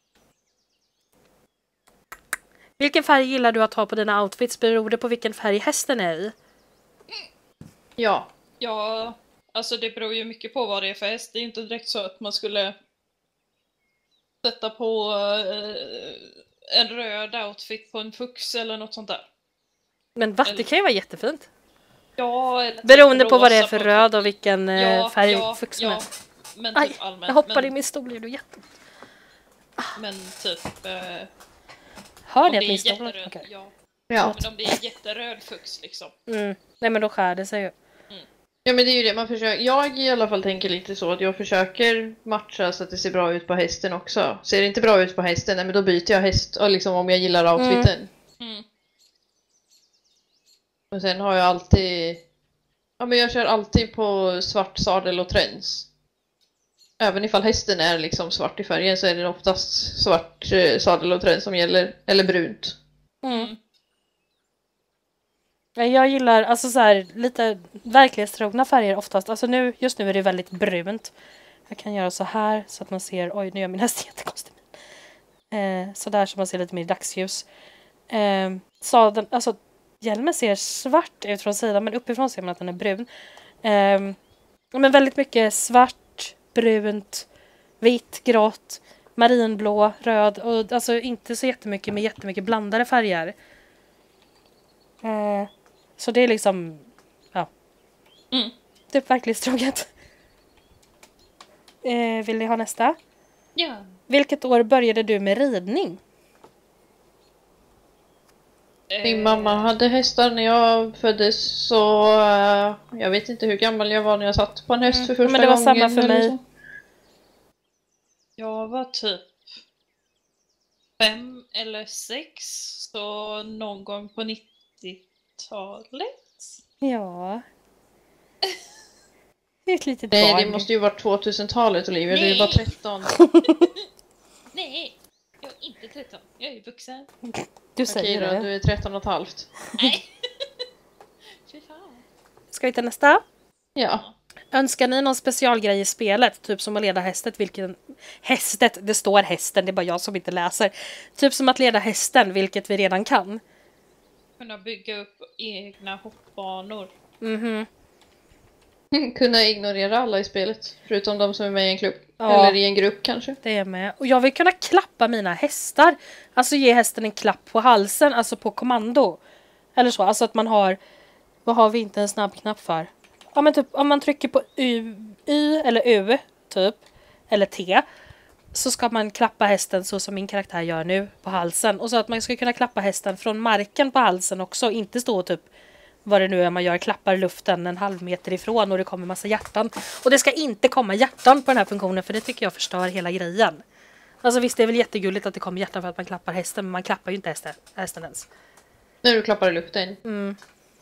Vilken färg gillar du att ha på dina outfits? Beror det på vilken färg hästen är i? Ja. Ja, alltså det beror ju mycket på vad det är för häst. Det är inte direkt så att man skulle sätta på eh, en röd outfit på en fux eller något sånt där. Men va? Det Eller- kan ju vara jättefint. Ja, eller typ Beroende på vad det är rosa för på- röd och vilken eh, Ja, färg ja, fuxen ja. är. Men Aj, typ allmänt. jag hoppade men, i min stol, det gjorde jätte... men typ... Eh, Hör om ni det att min är stol... jätteröd, Okej. ja. Ja. Men om det är jätteröd fux liksom. Mm. Nej men då skär det sig ju. Ja men det är ju det man försöker, jag i alla fall tänker lite så att jag försöker matcha så att det ser bra ut på hästen också. Ser det inte bra ut på hästen, nej men då byter jag häst och liksom om jag gillar outfiten. Mm. Och sen har jag alltid, ja men jag kör alltid på svart sadel och träns. Även ifall hästen är liksom svart i färgen så är det oftast svart eh, sadel och träns som gäller, eller brunt. Mm. Ja, jag gillar alltså så här, lite verklighetstrogna färger oftast. Alltså nu, just nu är det väldigt brunt. Jag kan göra så här så att man ser, oj nu gör min häst jättekonstig. Eh, så där så man ser lite mer dagsljus. Eh, sadeln, alltså hjälmen ser svart ut från sidan men uppifrån ser man att den är brun. Eh, men väldigt mycket svart, brunt, vitt, grått, marinblå, röd och alltså inte så jättemycket med jättemycket blandade färger. Eh, så det är liksom, ja. Mm. Typ verklighetstroget. Eh, vill ni ha nästa? Ja. Vilket år började du med ridning? Min mamma hade hästar när jag föddes så eh, jag vet inte hur gammal jag var när jag satt på en häst för första Men det var gången. samma för eller mig. så. Jag var typ fem eller sex, så någon gång på nittiotalet. Ja. Det är ett litet Nej, barn. det måste ju vara tvåtusentalet Olivia, du Nej. var tretton. Nej, jag är inte tretton. Jag är vuxen. Du Okej säger då, det. du är tretton och ett halvt. Nej. Fy fan. Ska vi ta nästa? Ja. Önskar ni någon specialgrej i spelet? Typ som att leda hästet, vilken... Hästet, det står hästen, det är bara jag som inte läser. Typ som att leda hästen, vilket vi redan kan. Kunna bygga upp egna hoppbanor. Mhm. Kunna ignorera alla i spelet, förutom de som är med i en klubb. Ja. Eller i en grupp kanske. Det är med. Och jag vill kunna klappa mina hästar. Alltså ge hästen en klapp på halsen, alltså på kommando. Eller så, alltså att man har... Vad har vi inte en snabbknapp för? Ja men typ om man trycker på U, Y eller U typ, eller T, så ska man klappa hästen så som min karaktär gör nu på halsen. Och så att man ska kunna klappa hästen från marken på halsen också, inte stå typ vad det nu är man gör, klappar luften en halv meter ifrån och det kommer massa hjärtan. Och det ska inte komma hjärtan på den här funktionen för det tycker jag förstör hela grejen. Alltså visst, det är väl jättegulligt att det kommer hjärtan för att man klappar hästen, men man klappar ju inte hästen, hästen ens. När du klappar i luften. Mm.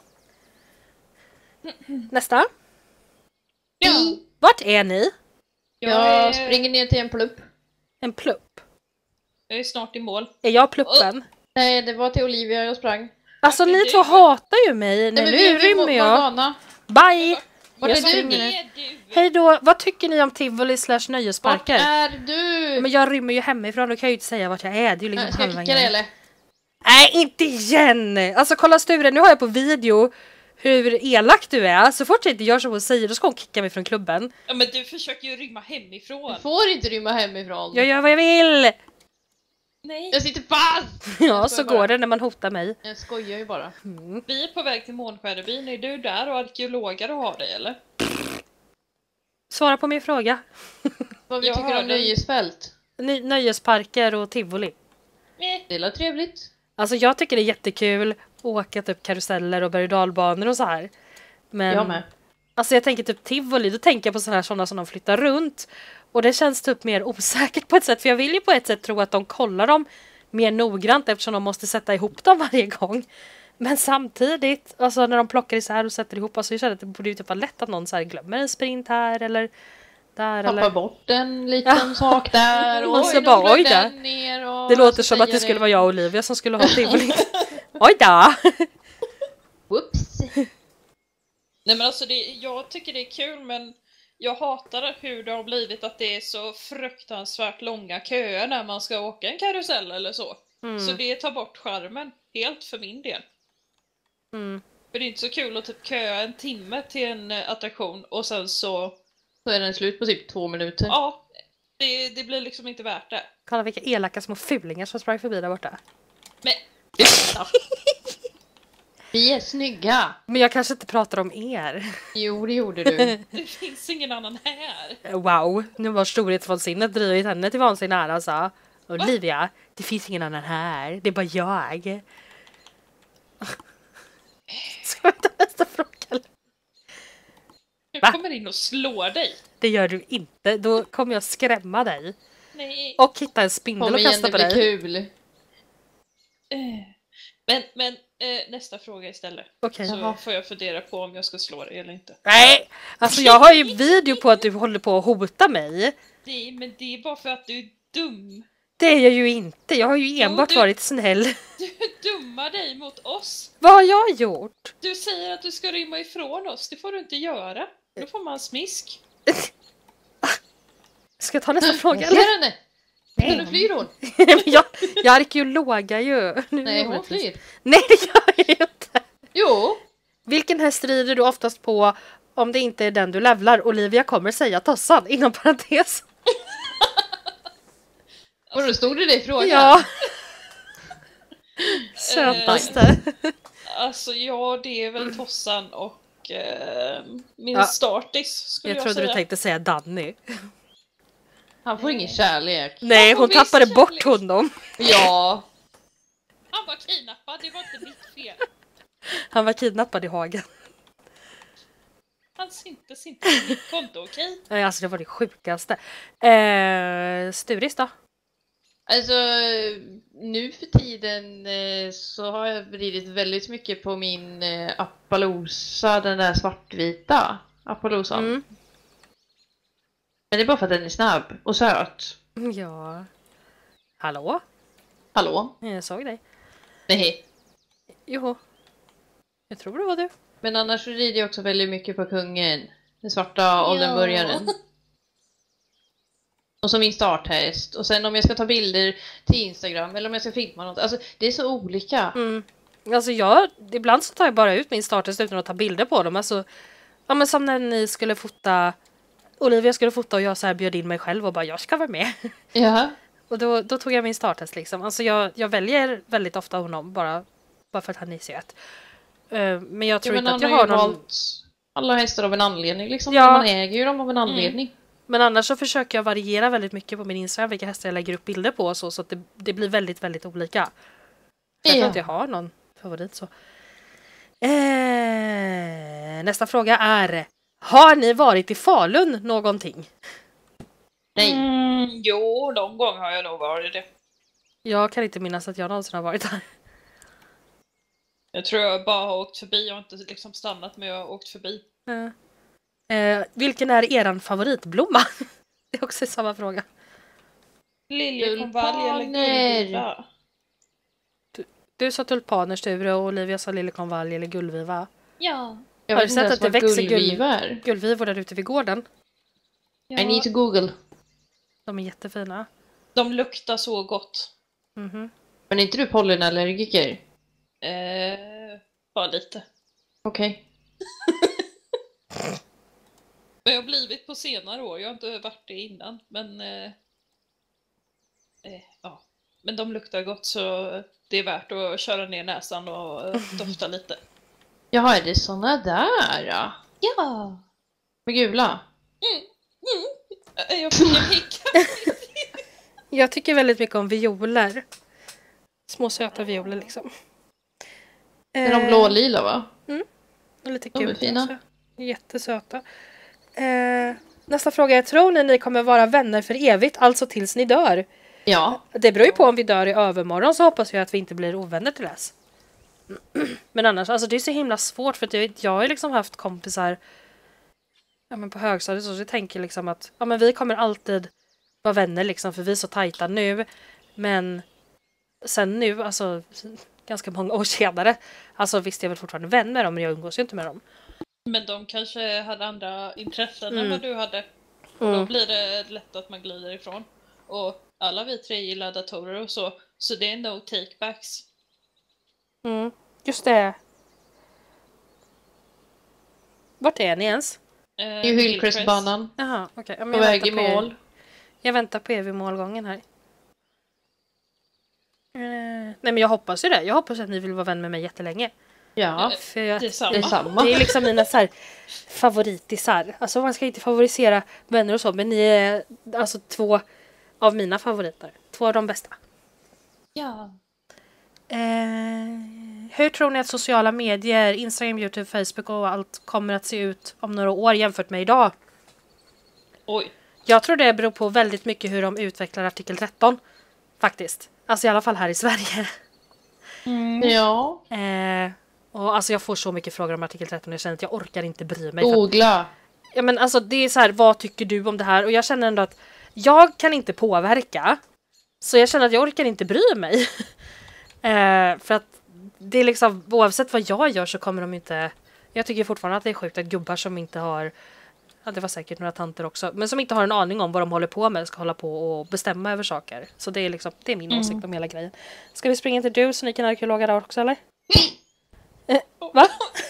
Nästa. Ja. Vart är ni? Jag, Jag är, springer ner till en plupp. En plupp. jag är snart i mål. Är jag pluppen? Nej, det var till Olivia jag sprang. Alltså Vart är ni du? två hatar ju mig. Nej, Nej, men nu vi är rymmer i jag. Morgana. Bye! Vart Jag är du springer. nu? är du? Hej då. Vad tycker ni om tivoli slash Vart nöjesparker? är du? Men jag rymmer ju hemifrån, då kan jag ju inte säga vart jag är. Det är ju liksom Ska jag halva kicka dig grejen. eller? Nej, inte igen! Alltså kolla Sture, nu har jag på video hur elak du är. Så fort jag inte gör som hon säger, då ska hon kicka mig från klubben. Ja, men du försöker ju rymma hemifrån. Du får inte rymma hemifrån. Jag gör vad jag vill! Nej, Jag sitter fast! Ja, Jag så skojar går bara. det när man hotar mig. Jag skojar ju bara. Mm. vi är på väg till Månskärbyn. Är du där och arkeologer och har dig, eller? Svara på min fråga. Vad vi Jag tycker om hörde- nöjesfält. Ny- nöjesparker och tivoli. Nej. Det är trevligt. Alltså jag tycker det är jättekul att åka typ karuseller och berg- och dalbanor och så här. Men Jag med. alltså jag tänker typ tivoli, då tänker jag på sådana här sådana som de flyttar runt. Och det känns typ mer osäkert på ett sätt. För jag vill ju på ett sätt tro att de kollar dem mer noggrant eftersom de måste sätta ihop dem varje gång. Men samtidigt, alltså när de plockar isär och sätter ihop, alltså jag känner att det borde ju typ vara lätt att någon så här glömmer en sprint här eller där. Tappa Eller... bort en liten sak där. Och så Oj, bara, de drog oj där. den ner och Det låter så som att det säger skulle vara jag och Olivia som skulle ha tivoli. Oj då! Whoops. Nej, men alltså det, jag tycker det är kul, men jag hatar hur det har blivit att det är så fruktansvärt långa köer när man ska åka en karusell eller så. Mm. Så det tar bort charmen helt för min del. Mm. För det är inte så kul att typ köa en timme till en eh, attraktion och sen så, Så är den slut på typ två minuter. ja, det, det blir liksom inte värt det. Kolla vilka elaka små fulingar som sprang förbi där borta. Men Vi är snygga. Men jag kanske inte pratar om er. Jo, det gjorde du. det finns ingen annan här. Wow, nu var storhetsvansinnet drivit henne till vansinne här alltså. Olivia, det finns ingen annan här. Det är bara jag. Ska vi ta nästa fråga? eller? Va? Jag kommer in och slår dig. Det gör du inte. Då kommer jag skrämma dig. Nej. Och hitta en spindel Kom och igen, kasta det på blir dig. kul. Eh, Men, men eh, nästa fråga istället. Okej. Så Jaha. får jag fundera på om jag ska slå dig eller inte. Nej! Alltså jag har ju video på att du håller på att hota mig. Det, men det är bara för att du är dum. Det är jag ju inte. Jag har ju enbart du- varit snäll. Du dummar dig mot oss. Vad har jag gjort? Du säger att du ska rymma ifrån oss. Det får du inte göra. Då får man smisk. Ska jag ta nästa fråga Jag eller? ser henne! Nej. Nu flyr hon. Men jag, jag arkeologar ju. Nu är Nej, det hon orättvist. flyr. Nej, det gör jag ju inte. Jo. Vilken häst rider du oftast på om det inte är den du levlar? Olivia kommer säga Tossan, inom parentes. Och då stod det det i frågan. Ja. Sötaste. Alltså ja, det är väll Tossan och eh, min Ja. startis skulle Jag jag, trodde du säga. tänkte säga Danny. Han får ingen kärlek. Nej, Ja, hon visst, tappade bort kärlek. honom. Ja. Han var kidnappad, det var inte mitt fel. Han var kidnappad i hagen. Han syntes inte på mitt konto, okej? Nej, alltså det var det sjukaste. Eh, Sturis då? Alltså, nu för tiden eh, så har jag ridit väldigt mycket på min eh, Appaloosa, den där svartvita Appaloosan. Mm. Men det är bara för att den är snabb och söt. Ja. Hallå? Hallå? Jag såg dig. Nej. Jo. Jag tror det var du. Men annars så rider jag också väldigt mycket på kungen. Den svarta ålderburgaren. Och som min starthäst. Och sen om jag ska ta bilder till Instagram eller om jag ska filma något. Alltså det är så olika. Mm. Alltså jag, ibland så tar jag bara ut min starthäst utan att ta bilder på dem. Alltså, ja men som när ni skulle fota, Olivia skulle fota och jag så här bjöd in mig själv och bara jag ska vara med. Ja. Och då, då tog jag min starthäst liksom. Alltså jag, jag väljer väldigt ofta honom bara, bara för att han är söt. Uh, men jag tror Ja, inte men att han jag har har ju någon... valt alla hästar av en anledning liksom. Ja. Man äger ju dem av en anledning. Men annars så försöker jag variera väldigt mycket på min Instagram vilka hästar jag lägger upp bilder på och så, så att det, det blir väldigt, väldigt olika. Jag tror Ja. att jag har någon favorit så. Eh, nästa fråga är: har ni varit i Falun någonting? Nej. Mm, jo, någon gång har jag nog varit det. Jag kan inte minnas att jag någonsin har varit där. Jag tror jag bara har åkt förbi, jag har inte liksom stannat men jag har åkt förbi. Eh, eh, vilken är eran favoritblomma? Det är också samma fråga. Liljekonvalj eller Tulpaner. gullviva? Du sa tulpaner Sture och Olivia sa liljekonvalj eller gullviva. Ja. Jag Har vet du inte sett ens att det vad växer gull- gullviva är. Gullvivor där ute vid gården. I need to google. De är jättefina. De luktar så gott. Mhm. Men är inte du pollenallergiker? Eh, bara lite. Okej. Men jag har blivit på senare år, jag har inte varit det innan, men eh, eh, ja. Men de luktar gott så det är värt att köra ner näsan och eh, dofta lite. Jaha, är det såna där? Ja. Ja! Med gula? Mm, mm. Jag fick en hicka. Jag tycker väldigt mycket om violer. Små söta violer liksom. Det är de blå-lila va? Lite De är kul fina. också. Jättesöta. Eh, nästa fråga är, tror ni ni kommer vara vänner för evigt, alltså tills ni dör? Ja. Det beror ju på, om vi dör i övermorgon så hoppas jag att vi inte blir ovänner till dess. Men annars, alltså det är så himla svårt för att jag, jag har ju liksom haft kompisar ja, men på högstadiet så jag tänker liksom att ja, men vi kommer alltid vara vänner liksom för vi är så tajta nu. Men sen nu, alltså ganska många år senare, alltså visst jag är väl fortfarande vän med dem men jag umgås ju inte med dem. Men de kanske hade andra intressen Mm. än vad du hade. Och Mm. då blir det lätt att man glider ifrån. Och alla vi tre gillar datorer och så. Så det är no takebacks. Mm. Just det. Vart är ni ens? Eh, Det är ju Hillcrest-banan. Jaha, okej. Ja, men På jag väg väntar i på er. mål. Jag väntar på er vid målgången här. Eh, nej men jag hoppas ju det. Jag hoppas att ni vill vara vän med mig jättelänge. Ja. För att Det är samma. Det är samma. det är liksom mina så här, favoritisar. Alltså man ska inte favorisera vänner och så. Men ni är alltså två av mina favoriter. Två av de bästa. Ja. Eh, hur tror ni att sociala medier, Instagram, YouTube, Facebook och allt kommer att se ut om några år jämfört med idag? Oj. Jag tror det beror på väldigt mycket hur de utvecklar artikel tretton. Faktiskt. Alltså i alla fall här i Sverige. Ja. Eh, och alltså jag får så mycket frågor om artikel tretton och jag känner att jag orkar inte bry mig. För att, Googla. ja, men alltså det är så här, vad tycker du om det här? Och jag känner ändå att jag kan inte påverka. Så jag känner att jag orkar inte bry mig. eh, för att det är liksom, oavsett vad jag gör så kommer de inte... Jag tycker fortfarande att det är sjukt att gubbar som inte har... Ja, det var säkert några tanter också. Men som inte har en aning om vad de håller på med ska hålla på och bestämma över saker. Så det är liksom, det är min Mm. åsikt om hela grejen. Ska vi springa till du så ni kan arkeologa där också eller? eh, va?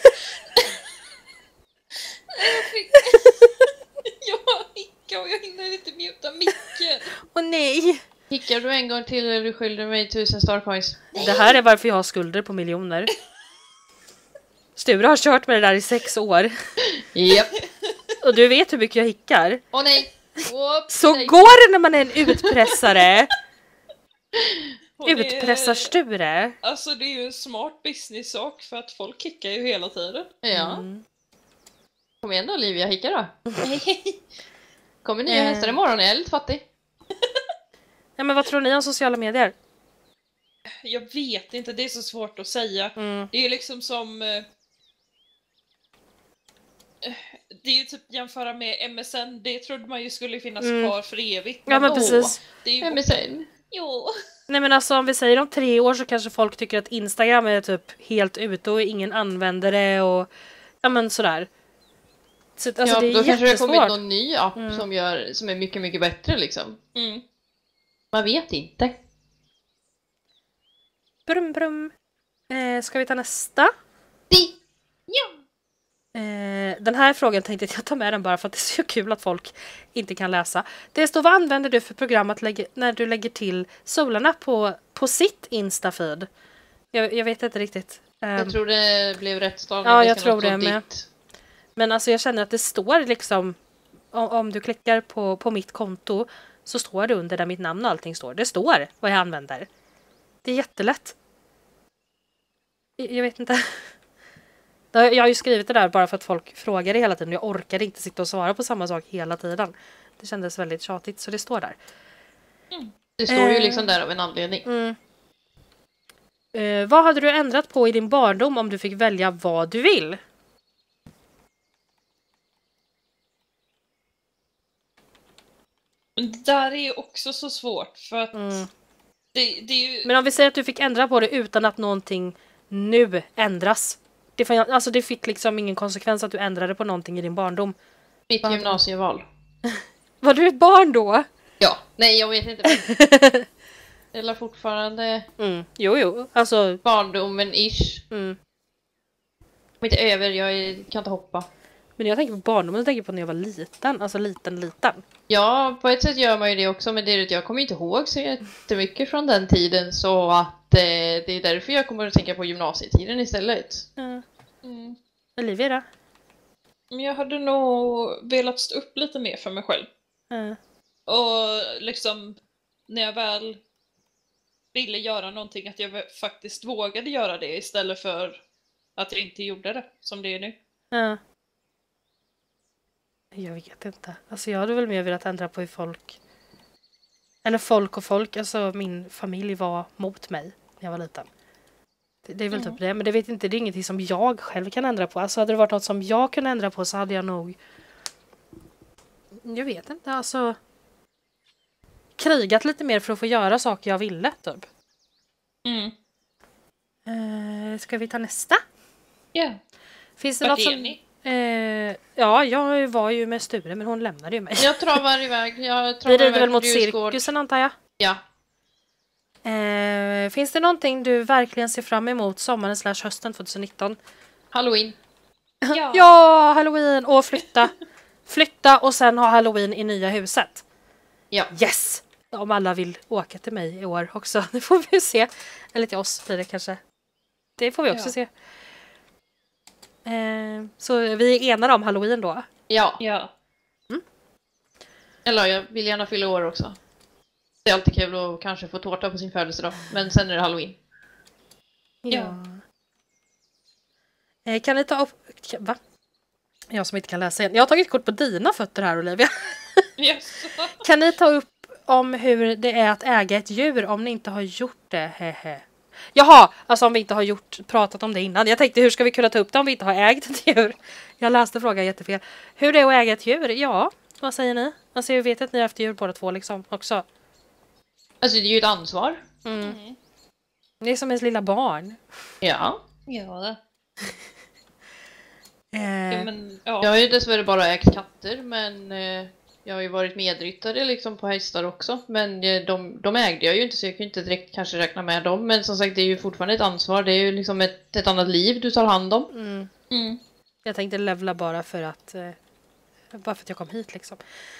Jag hickar och jag hinner inte muta micken. Åh nej! Hickar du en gång till eller du skyller mig tusen starcoins? Det här är varför jag har skulder på miljoner. Sture har kört med det där i sex år. Japp. Och du vet hur mycket jag hickar. Åh nej. Oops, Så nej. går det när man är en utpressare. Och det är- Utpressar Sture. Alltså det är ju en smart business-sak för att folk kickar ju hela tiden. Ja. Mm. Kom igen då Olivia, hicka då. Kommer nya Eh. hästar imorgon, jag är lite fattig. Ja, men vad tror ni om sociala medier? Jag vet inte, det är så svårt att säga. Mm. Det är ju liksom som... eh, Det är ju typ jämföra med M S N, det trodde man ju skulle finnas Mm. kvar för evigt. Ja men åh, precis. Det är ju... M S N. Jo. Nej men alltså om vi säger om tre år så kanske folk tycker att Instagram är typ helt ute och ingen använder det och ja men sådär. Så, alltså, Ja, det är då kanske det har kommit jättesvårt. någon ny app Mm. som, gör, som är mycket, mycket bättre liksom. Mm. Man vet inte. Brum, brum. Eh, ska vi ta nästa? Di. Ja. Eh, den här frågan tänkte jag ta med den bara för att det är så kul att folk inte kan läsa. Det står, vad använder du för program att lägga, när du lägger till solarna på, på sitt Insta-feed? Jag, jag vet inte riktigt. Ehm, Jag tror det blev rätt stavning. Ja, det jag ska tror något det sånt med. ditt. Men alltså jag känner att det står liksom, om, om du klickar på, på mitt konto så står det under där mitt namn och allting står. Det står vad jag använder. Det är jättelätt. Jag, jag vet inte. Det har- Jag har ju skrivit det där bara för att folk frågar det hela tiden. Jag orkar inte sitta och svara på samma sak hela tiden. Det kändes väldigt tjatigt så det står där. Det står ju Eh. liksom där av en anledning. Mm. Eh, vad hade du ändrat på i din barndom om du fick välja vad du vill? Men det där är ju också så svårt för att Mm. det, det är ju... Men om vi säger att du fick ändra på det utan att någonting nu ändras. Det, får, alltså det fick liksom ingen konsekvens att du ändrade på någonting i din barndom. Mitt Vad- gymnasieval. Var du ett barn då? Ja. Nej, jag vet inte. Men det är fortfarande Mm. Jo, jo. Alltså, barndomen-ish. mm. Kom inte över, jag är, kan inte hoppa. Men jag tänker på barndomen, jag tänker på när jag var liten. Alltså liten, liten. Ja, på ett sätt gör man ju det också, men det är att jag kommer inte ihåg så jättemycket från den tiden, så att eh, det är därför jag kommer att tänka på gymnasietiden istället. Ja. Mm. Olivia då? Men jag hade nog velat stå upp lite mer för mig själv. Ja. Och liksom, när jag väl ville göra någonting, att jag faktiskt vågade göra det istället för att jag inte gjorde det, som det är nu. Ja. Jag vet inte. Alltså jag hade väl mer velat ändra på hur folk... Eller folk och folk, alltså min familj var mot mig när jag var liten. Det, det är väl Mm. typ det, men det vet inte, det är ingenting som jag själv kan ändra på. Alltså hade det varit något som jag kunde ändra på så hade jag nog... Jag vet inte, alltså... Krigat lite mer för att få göra saker jag ville, typ. Mm. Eh, ska vi ta nästa? Ja. Finns det Vart något är som... ni? Eh, ja, jag var ju med Sture, men hon lämnade ju mig. Jag travar iväg, jag Vi travar rider iväg väl mot Djurgård. cirkusen, antar jag. Ja. Eh, finns det någonting du verkligen ser fram emot sommaren slash hösten tjugonitton? Halloween. Ja. Ja, Halloween! Och flytta. Flytta och sen ha Halloween i nya huset. Ja. Yes! Om alla vill åka till mig i år också. Det får vi se. Eller till oss blir det kanske. Det får vi också Ja. se. Eh, så vi är enade om Halloween då. Ja. Ja. Eller jag vill gärna fylla år också. Det är alltid kul att kanske få tårta på sin födelsedag. Men sen är det Halloween. Ja. Eh, kan ni ta upp... Va? Jag som inte kan läsa igen. Jag har tagit kort på dina fötter här, Olivia. Yes. Kan ni ta upp om hur det är att äga ett djur om ni inte har gjort det? Hehe. Jaha, alltså om vi inte har gjort, pratat om det innan. Jag tänkte, hur ska vi kunna ta upp det om vi inte har ägt ett djur? Jag läste frågan jättefel. Hur det är att äga ett djur? Ja, vad säger ni? Alltså jag vet att ni har haft djur båda två liksom också. Alltså det är ju ett ansvar. Mm. Mm. Det är som ens lilla barn. Ja. Ja, det. Eh, Ja, men, ja. Jag har ju dessvärre bara ägt katter, men eh, jag har ju varit medryttare liksom på hästar också. Men eh, de, de ägde jag ju inte, så jag kan ju inte direkt kanske räkna med dem. Men som sagt, det är ju fortfarande ett ansvar. Det är ju liksom ett, ett annat liv du tar hand om. mm. Mm. Jag tänkte levla bara för att eh, bara för att jag kom hit liksom.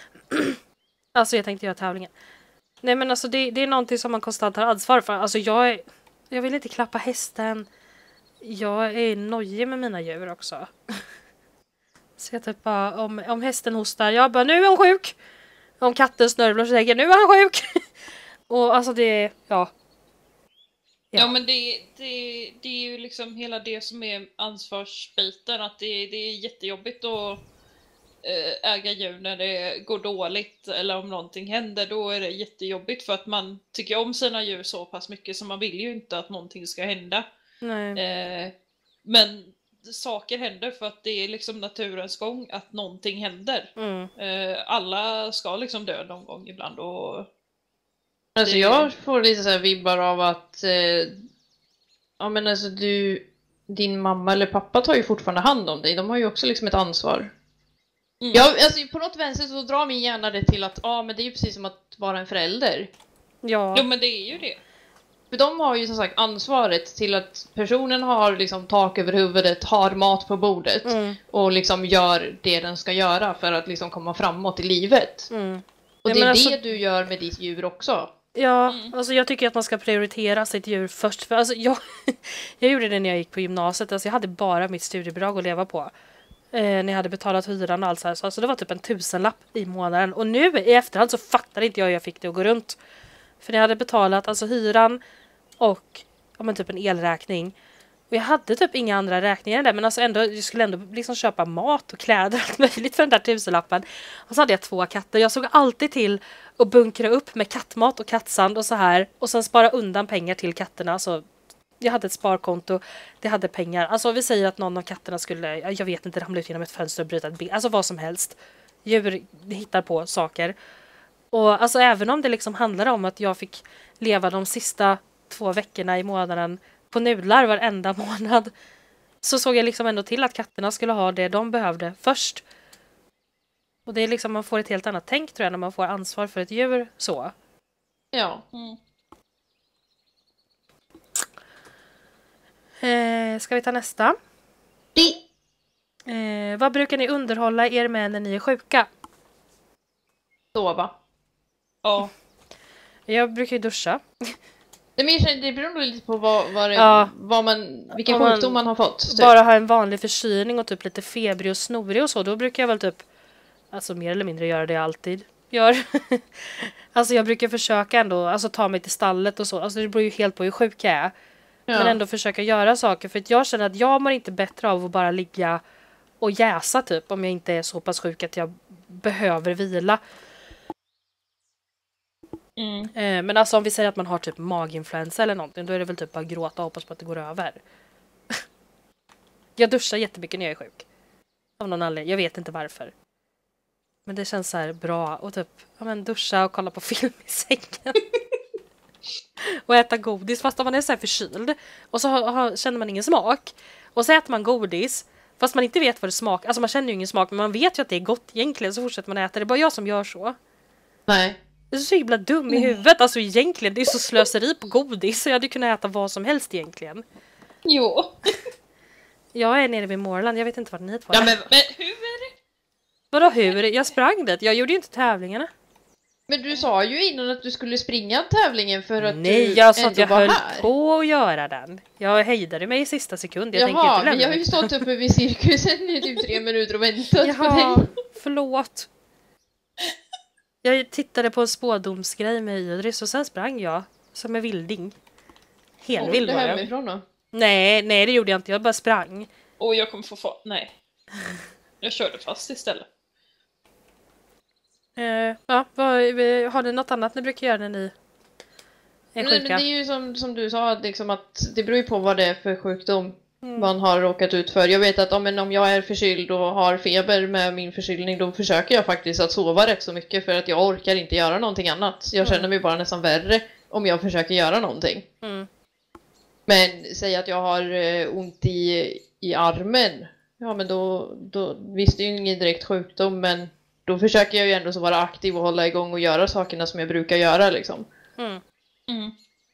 Alltså jag tänkte göra tävlingen. Nej men alltså det, det är någonting som man konstant har ansvar för. Alltså jag är, jag vill inte klappa hästen. Jag är nojig med mina djur också. Så jag typ bara, om, om hästen hostar, jag bara, nu är hon sjuk. Om katten snörvlar så tänker jag, nu är han sjuk. Och alltså det, ja. Ja, Ja. men det, det, det är ju liksom hela det som är ansvarsbiten, att det, det är jättejobbigt att eh, äga djur när det går dåligt eller om någonting händer, då är det jättejobbigt för att man tycker om sina djur så pass mycket så man vill ju inte att någonting ska hända. Nej. Eh, men saker händer för att det är liksom naturens gång att någonting händer. Mm. Eh, alla ska liksom dö någon gång ibland och Alltså Det- jag får lite så här vibbar av att eh, ja men alltså du, din mamma eller pappa tar ju fortfarande hand om dig. De har ju också liksom ett ansvar. Mm. Ja, alltså på något vänster så drar min hjärna det till att ja men det är ju precis som att vara en förälder. Ja. Jo, men det är ju det. För de har ju som sagt ansvaret till att personen har liksom tak över huvudet, har mat på bordet Mm. och liksom gör det den ska göra för att liksom komma framåt i livet. Mm. Och Ja, det är men alltså- det du gör med ditt djur också. Ja, Mm. alltså jag tycker att man ska prioritera sitt djur först. För alltså jag, jag gjorde det när jag gick på gymnasiet. Alltså jag hade bara mitt studiebidrag att leva på. Eh, när jag hade betalat hyran och allt så här. Så alltså det var typ en tusenlapp i månaden. Och nu i efterhand så fattar inte jag hur jag fick det att gå runt. För jag hade betalat alltså hyran och ja, men typ en elräkning. Och jag hade typ inga andra räkningar där. Men alltså ändå, jag skulle ändå liksom köpa mat och kläder och allt möjligt för den där tusenlappen. Och så hade jag två katter. Jag såg alltid till att bunkra upp med kattmat och kattsand och så här. Och sen spara undan pengar till katterna. Så jag hade ett sparkonto. Det hade pengar. Alltså vi säger att någon av katterna skulle, jag vet inte, ramla ut genom ett fönster och bryta ett ben. Alltså vad som helst. Djur hittar på saker. Och alltså även om det liksom handlar om att jag fick leva de sista två veckorna i månaden på nudlar varenda månad, så såg jag liksom ändå till att katterna skulle ha det de behövde först. Och det är liksom, man får ett helt annat tänk tror jag när man får ansvar för ett djur så. Ja. Mm. Eh, ska vi ta nästa? Eh, vad brukar ni underhålla er med när ni är sjuka? Sova. Ja. Jag brukar ju duscha. Det, mer, det beror nog lite på vad, vad det, Ja. vad man, vilken Om man sjukdom man har fått. Typ. Bara ha en vanlig förkylning och typ lite febrig och snorig och så, då brukar jag väl typ, alltså mer eller mindre göra det jag alltid gör. Alltså jag brukar försöka ändå, alltså ta mig till stallet och så, alltså det beror ju helt på hur sjuk jag är. Ja. Men ändå försöka göra saker, för att jag känner att jag mår inte bättre av att bara ligga och jäsa typ, om jag inte är så pass sjuk att jag behöver vila. Mm. Eh, men alltså om vi säger att man har typ maginfluensa eller någonting, då är det väl typ bara gråta och hoppas på att det går över. Jag duschar jättemycket när jag är sjuk. Av någon anledning, jag vet inte varför. Men det känns så här bra och typ, ja men duscha och kolla på film i sängen. Och äta godis fast om man är så här förkyld. Och så har, har, känner man ingen smak. Och så äter man godis fast man inte vet vad det smakar. Alltså man känner ju ingen smak, men man vet ju att det är gott egentligen, så fortsätter man äta. Det är bara jag som gör så. Nej. Det är så himla dum i huvudet. Alltså egentligen, det är så slöseri på godis. Så jag hade kunnat äta vad som helst egentligen. Jo. Jag är nere vid Morland, jag vet inte vart ni två Ja, är. men, Men hur? Vadå hur? Jag sprang dit, jag gjorde ju inte tävlingarna. men du sa ju innan att du skulle springa tävlingen för att Nej, du jag sa att ändå jag var höll här. på att göra den. Jag hejdade mig i sista sekund, jag tänker Jaha, inte men lämna jag har ju mig. stått uppe vid cirkusen i typ tre minuter och väntat på Jaha, dig. förlåt. Jag tittade på en spådomsgrej med Idris och sen sprang jag som en vilding. Helvild Åkte var jag. hemifrån då? Nej, nej det gjorde jag inte, jag bara sprang. Och jag kommer få fart. Nej. Jag körde fast istället. Eh, ja, vad, har ni något annat ni brukar göra när ni är Nej, men sjuka? det är ju som, som du sa, liksom att det beror ju på vad det är för sjukdom Mm. man har råkat ut för. Jag vet att om, om jag är förkyld och har feber med min förkylning, då försöker jag faktiskt att sova rätt så mycket för att jag orkar inte göra någonting annat. Jag känner mig bara nästan värre om jag försöker göra någonting. Mm. Men säg att jag har eh, ont i, i armen, ja men då, då visst det är ju ingen direkt sjukdom, men då försöker jag ju ändå så vara aktiv och hålla igång och göra sakerna som jag brukar göra liksom. Mm. Mm.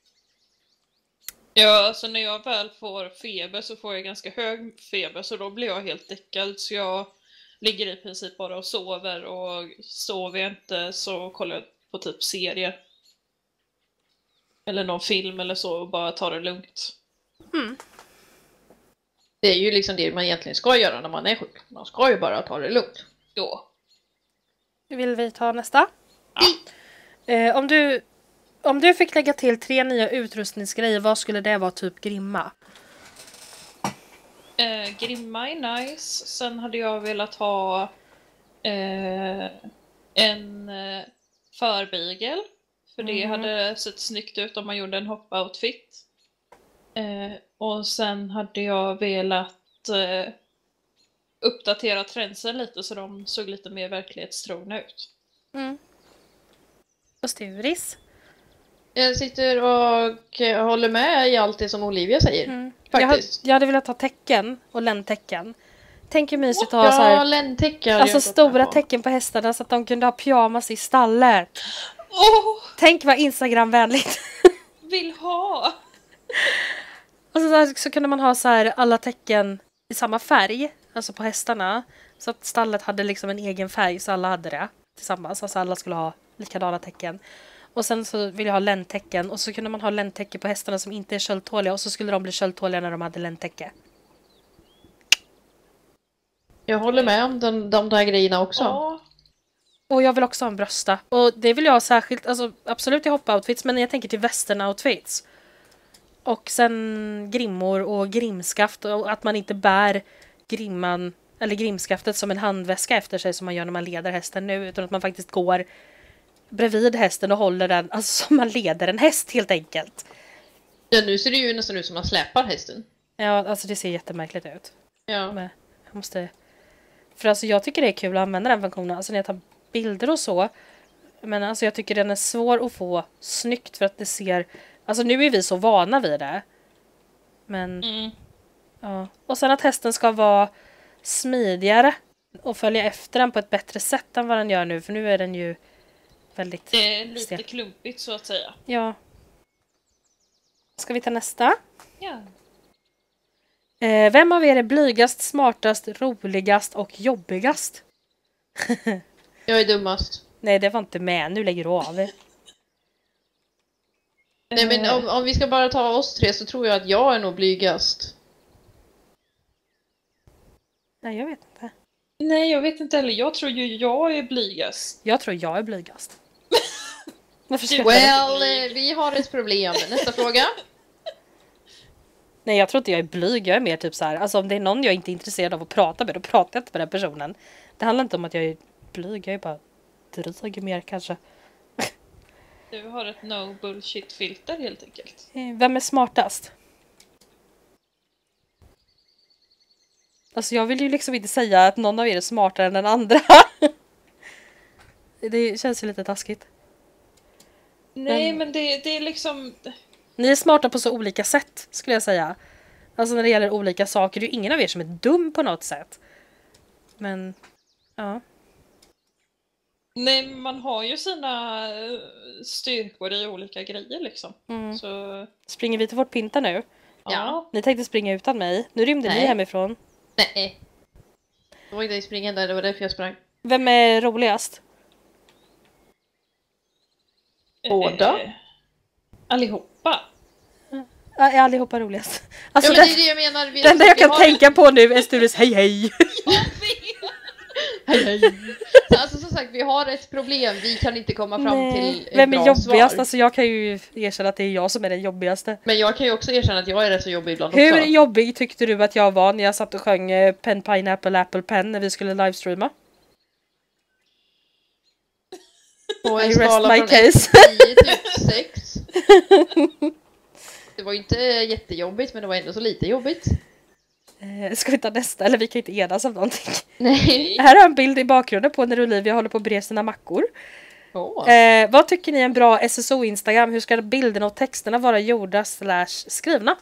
Ja, alltså när jag väl får feber så får jag ganska hög feber, så då blir jag helt däckad, så jag ligger i princip bara och sover, och sover jag inte så kollar jag på typ serier. Eller någon film eller så och bara tar det lugnt. Mm. Det är ju liksom det man egentligen ska göra när man är sjuk. Man ska ju bara ta det lugnt. Ja. Vill vi ta nästa? Eh, om, du, om du fick lägga till tre nya utrustningsgrejer, vad skulle det vara typ grimma? Eh, grimma är nice. Sen hade jag velat ha eh, en eh, förbigel. För det Mm. hade sett snyggt ut om man gjorde en hop-outfit. Eh, och sen hade jag velat eh, uppdatera trendsen lite så de såg lite mer verklighetstrogna ut. Mm. Och Sturis? Jag sitter och håller med i allt det som Olivia säger. Mm. Jag, hade, Faktiskt. jag hade velat ha tecken och länntecken. Tänk hur mysigt att ha Ja, så här, länntäcke. alltså stora tecken på hästarna så att de kunde ha pyjamas i stallet. Åh, Tänk vad Instagram-vänligt. vill ha! Och så, där, så kunde man ha så här alla tecken i samma färg, alltså på hästarna. Så att stallet hade liksom en egen färg så alla hade det tillsammans. Alltså alla skulle ha likadana tecken. Och sen så vill jag ha länntecken och så kunde man ha länntäcke på hästarna som inte är köldtåliga och så skulle de bli köldtåliga när de hade länntäcke. Jag håller med om den, de där grejerna också. Ja. Och jag vill också ha en brösta. Och det vill jag ha särskilt, alltså absolut i hoppa-outfits, men jag tänker till western-outfits. Och sen grimmor och grimskaft och att man inte bär grimman eller grimskaftet som en handväska efter sig som man gör när man leder hästen nu, utan att man faktiskt går bredvid hästen och håller den, alltså som man leder en häst helt enkelt. Ja, nu ser det ju nästan ut som man släpar hästen. Ja, alltså det ser jättemärkligt ut. Ja. Men jag måste... För alltså jag tycker det är kul att använda den funktionen, alltså när jag tar bilder och så. Men alltså jag tycker den är svår att få snyggt för att det ser... Alltså nu är vi så vana vid det. Men... Mm. Ja. Och sen att hästen ska vara smidigare och följa efter den på ett bättre sätt än vad den gör nu. För nu är den ju väldigt... Det är lite stel. klumpigt så att säga. Ja. Ska vi ta nästa? Ja. Eh, vem av er är blygast, smartast, roligast och jobbigast? Jag är dummast. Nej, det var inte med. Nu lägger du av. Nej, men om, om vi ska bara ta oss tre så tror jag att jag är nog blygast. Nej, jag vet inte. Nej, jag vet inte heller. Jag tror ju jag är blygast. Jag tror jag är blygast. Varför skrattar du? Well, eh, vi har ett problem. Nästa fråga. Nej, jag tror inte jag är blyg. Jag är mer typ så här. Alltså om det är någon jag inte är intresserad av att prata med, då pratar jag inte med den personen. Det handlar inte om att jag är blyg. Jag är bara dryg mer kanske. Du har ett no bullshit filter helt enkelt. Eh, Vem är smartast? Alltså jag vill ju liksom inte säga att någon av er är smartare än den andra. Det känns ju lite taskigt. Nej, Men- men det, det är liksom... Ni är smarta på så olika sätt skulle jag säga. Alltså när det gäller olika saker. Det är ju ingen av er som är dum på något sätt. Men, ja. Nej, men man har ju sina eh, styrkor i olika grejer liksom. Mm. Så, Springer vi till vårt Pinta nu? ja. Ni tänkte springa utan mig. Nu rymde ni Nej. hemifrån. Nej. Det var inte springande, det var därför jag sprang. Vem är roligast? Båda? Eh, allihopa. Ja, är allihopa roligast? Alltså Ja, men det är det, det jag menar. Vi, det enda vi jag kan har- tänka på nu är Stures hej hej. Hej, hej. Så alltså som sagt, vi har ett problem. Vi kan inte komma fram Nej. till ett Vem är bra jobbigast? svar. Alltså jag kan ju erkänna att det är jag som är den jobbigaste. Men jag kan ju också erkänna att jag är rätt så jobbig ibland Hur också. jobbig tyckte du att jag var när jag satt och sjöng eh, Pen Pineapple Apple Pen när vi skulle livestreama? På en I rest skala my från case. ett till tio, typ sex. Det var ju inte jättejobbigt, men det var ändå så lite jobbigt. Eh, ska vi ta nästa? Eller vi kan inte enas om någonting. Nej. Här har jag en bild i bakgrunden på när Olivia håller på att bre sina mackor. Åh. Eh, vad tycker ni är en bra S S O-instagram? Hur ska bilderna och texterna vara gjorda slash skrivna?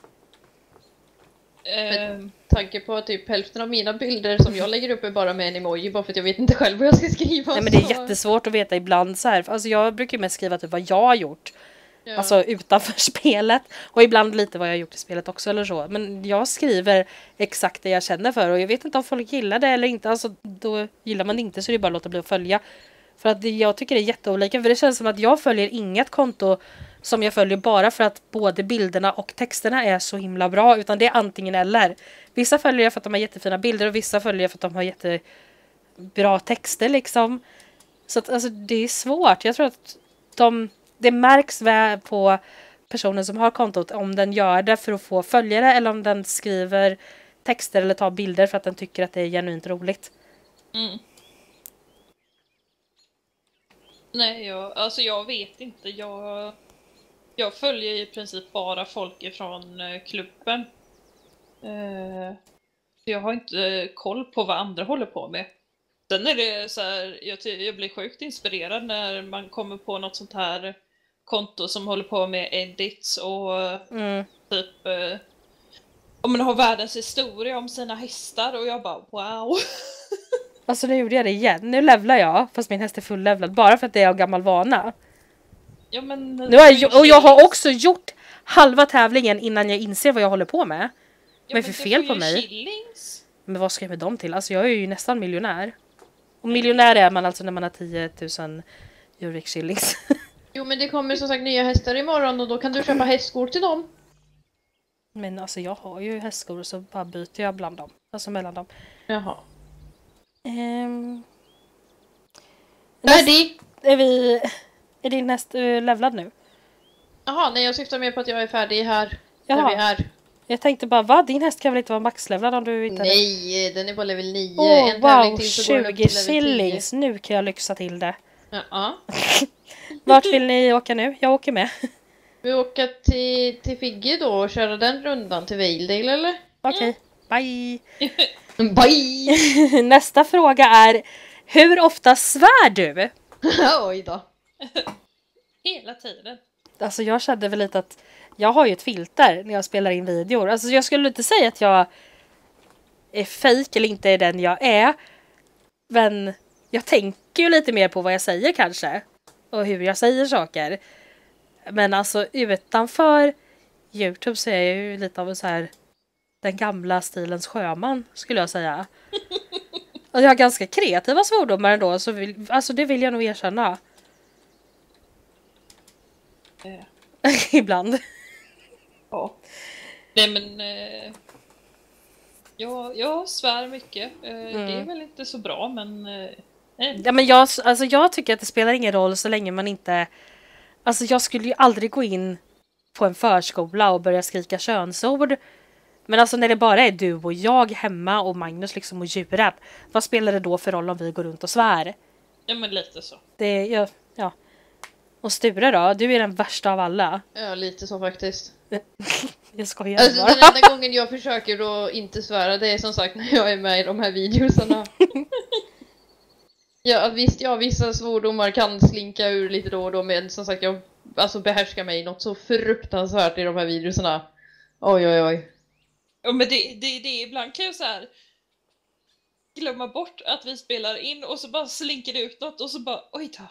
Eh, Tanke på att typ hälften av mina bilder som jag lägger upp är bara med en emoji, bara för att jag vet inte själv vad jag ska skriva. Nej men det är så- jättesvårt att veta ibland så här. Alltså jag brukar ju mest skriva typ vad jag har gjort. Ja. Alltså utanför spelet. Och ibland lite vad jag har gjort i spelet också eller så. Men jag skriver exakt det jag känner för. Och jag vet inte om folk gillar det eller inte. Alltså då gillar man det inte så är det bara att låta bli att följa. För att det, jag tycker det är jätteolika. För det känns som att jag följer inget konto som jag följer bara för att både bilderna och texterna är så himla bra. Utan det är antingen eller. Vissa följer jag för att de har jättefina bilder och vissa följer jag för att de har jättebra texter liksom. Så att alltså, det är svårt. Jag tror att de, det märks väl på personen som har kontot om den gör det för att få följare eller om den skriver texter eller tar bilder för att den tycker att det är genuint roligt. mm. Nej, jag, alltså jag vet inte. Jag, jag följer i princip bara folk ifrån eh, klubben. Eh, så jag har inte koll på vad andra håller på med. Sen är det så här, jag, ty- jag blir sjukt inspirerad när man kommer på något sånt här konto som håller på med edits och Mm. typ eh, om man har världens historia om sina hästar och jag bara wow. Alltså nu gjorde jag det igen. Nu levlar jag fast min häst är full-levlad bara för att det är av gammal vana. Ja, men, Nu har jag, och jag har också gjort halva tävlingen innan jag inser vad jag håller på med. Ja, vad är för men fel du på får ju mig? Shillings. Men vad ska jag med dem till? Alltså jag är ju nästan miljonär. Och miljonär är man alltså när man har tio tusen Jurvik shillings. Jo, men det kommer som sagt nya hästar imorgon och då kan du köpa hästskor till dem. Men alltså jag har ju hästskor och så bara byter jag bland dem. Alltså mellan dem. Jaha. Um, näst, Färdig! är vi... Är din häst uh, levlad nu? Jaha, nej jag syftar mer på att jag är färdig här. Jaha. Där vi är. Jag tänkte bara, vad? Din häst kan väl inte vara maxlevlad om du inte... Nej, den är på level nio. Åh, en tävling wow, till så går den upp tjugo till level tio. shillings. Nu kan jag lyxa till det. Ja. Vart vill ni åka nu? Jag åker med. Vi åker till, till Figge då och köra den rundan till Valedale eller? Okej, bye. Bye! Nästa fråga är, hur ofta svär du? Oj då. Hela tiden. Alltså jag kände väl lite att jag har ju ett filter när jag spelar in videor. Alltså jag skulle inte säga att jag är fake eller inte är den jag är. Men jag tänker ju lite mer på vad jag säger kanske. Och hur jag säger saker. Men alltså utanför YouTube så är jag ju lite av en så här den gamla stilens sjöman, skulle jag säga. Och jag har ganska kreativa svordomar ändå, så vill, alltså det vill jag nog erkänna. Eh, Ibland. ja. Nej men... Eh, jag, jag svär mycket. Eh, Mm. Det är väl inte så bra, men... Eh, nej. Ja, men jag, alltså jag tycker att det spelar ingen roll så länge man inte... Alltså jag skulle ju aldrig gå in på en förskola och börja skrika könsord. Men alltså när det bara är du och jag hemma och Magnus liksom och djuren. Vad spelar det då för roll om vi går runt och svär? Ja, men lite så. Det, ja, ja. Och Sture då? Du är den värsta av alla. Ja, lite så faktiskt. Jag skojar Alltså bara. den enda gången jag försöker då inte svära, det är som sagt när jag är med i de här videosarna. Ja, visst, ja, vissa svordomar kan slinka ur lite då och då, men som sagt, jag alltså behärskar mig något så fruktansvärt i de här videosarna. Oj, oj, oj. Ja, men det, det, det ibland kan jag så här glömma bort att vi spelar in och så bara slinker det ut något och så bara, oj då.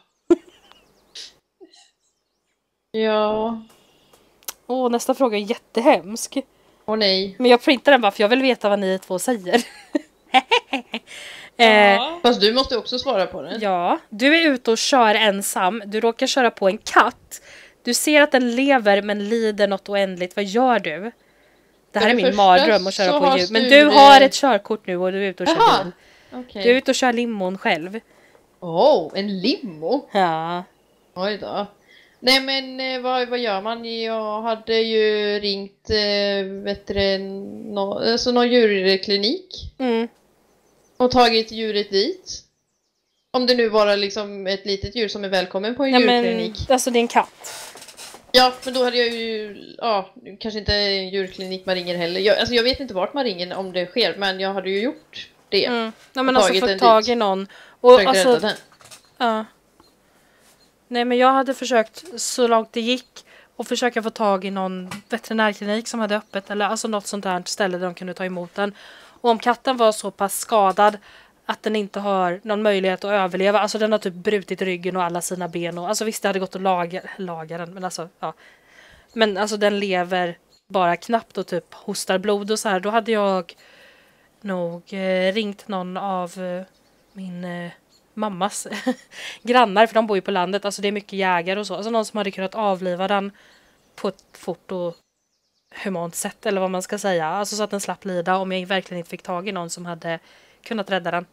Ja. Åh, nästa fråga är jättehemsk. Åh nej. Men jag printar den bara för jag vill veta vad ni två säger. eh, Ja. Fast du måste också svara på den. ja, du är ute och kör ensam. Du råkar köra på en katt. Du ser att den lever men lider något oändligt. Vad gör du? Det här För är det min första mardröm att så köra på har djur. Men Sture- du har ett körkort nu och du är ute och kör Jaha. bil. Okej. Du är ute och kör limon själv. Åh, en limo? Ja. Oj då. Nej men eh, vad, vad gör man? Jag hade ju ringt eh, vet du, no, alltså någon djurklinik Mm. och tagit djuret dit. Om det nu var liksom ett litet djur som är välkommen på en Ja, men djurklinik. alltså det är en katt. Ja, men då hade jag ju, ja, kanske inte en djurklinik man ringer heller. Jag, alltså jag vet inte vart man ringer om det sker, men jag hade ju gjort det. Mm. Ja, men Och alltså tagit få den tag dit. i någon. Och Försökt rädda alltså, den. ja. Nej, men jag hade försökt så långt det gick och försöka få tag i någon veterinärklinik som hade öppet eller alltså något sånt där ställe där de kunde ta emot den. Och om katten var så pass skadad att den inte har någon möjlighet att överleva, alltså den har typ brutit ryggen och alla sina ben och alltså visst det hade gått att laga, laga den, men alltså ja. Men alltså den lever bara knappt och typ hostar blod och så här, då hade jag nog eh, ringt någon av eh, min eh, mammas grannar, för de bor ju på landet, alltså det är mycket jägare och så, alltså någon som hade kunnat avliva den på ett fort och humant sätt eller vad man ska säga, alltså så att den slapp lida om jag verkligen inte fick tag i någon som hade kunnat rädda den.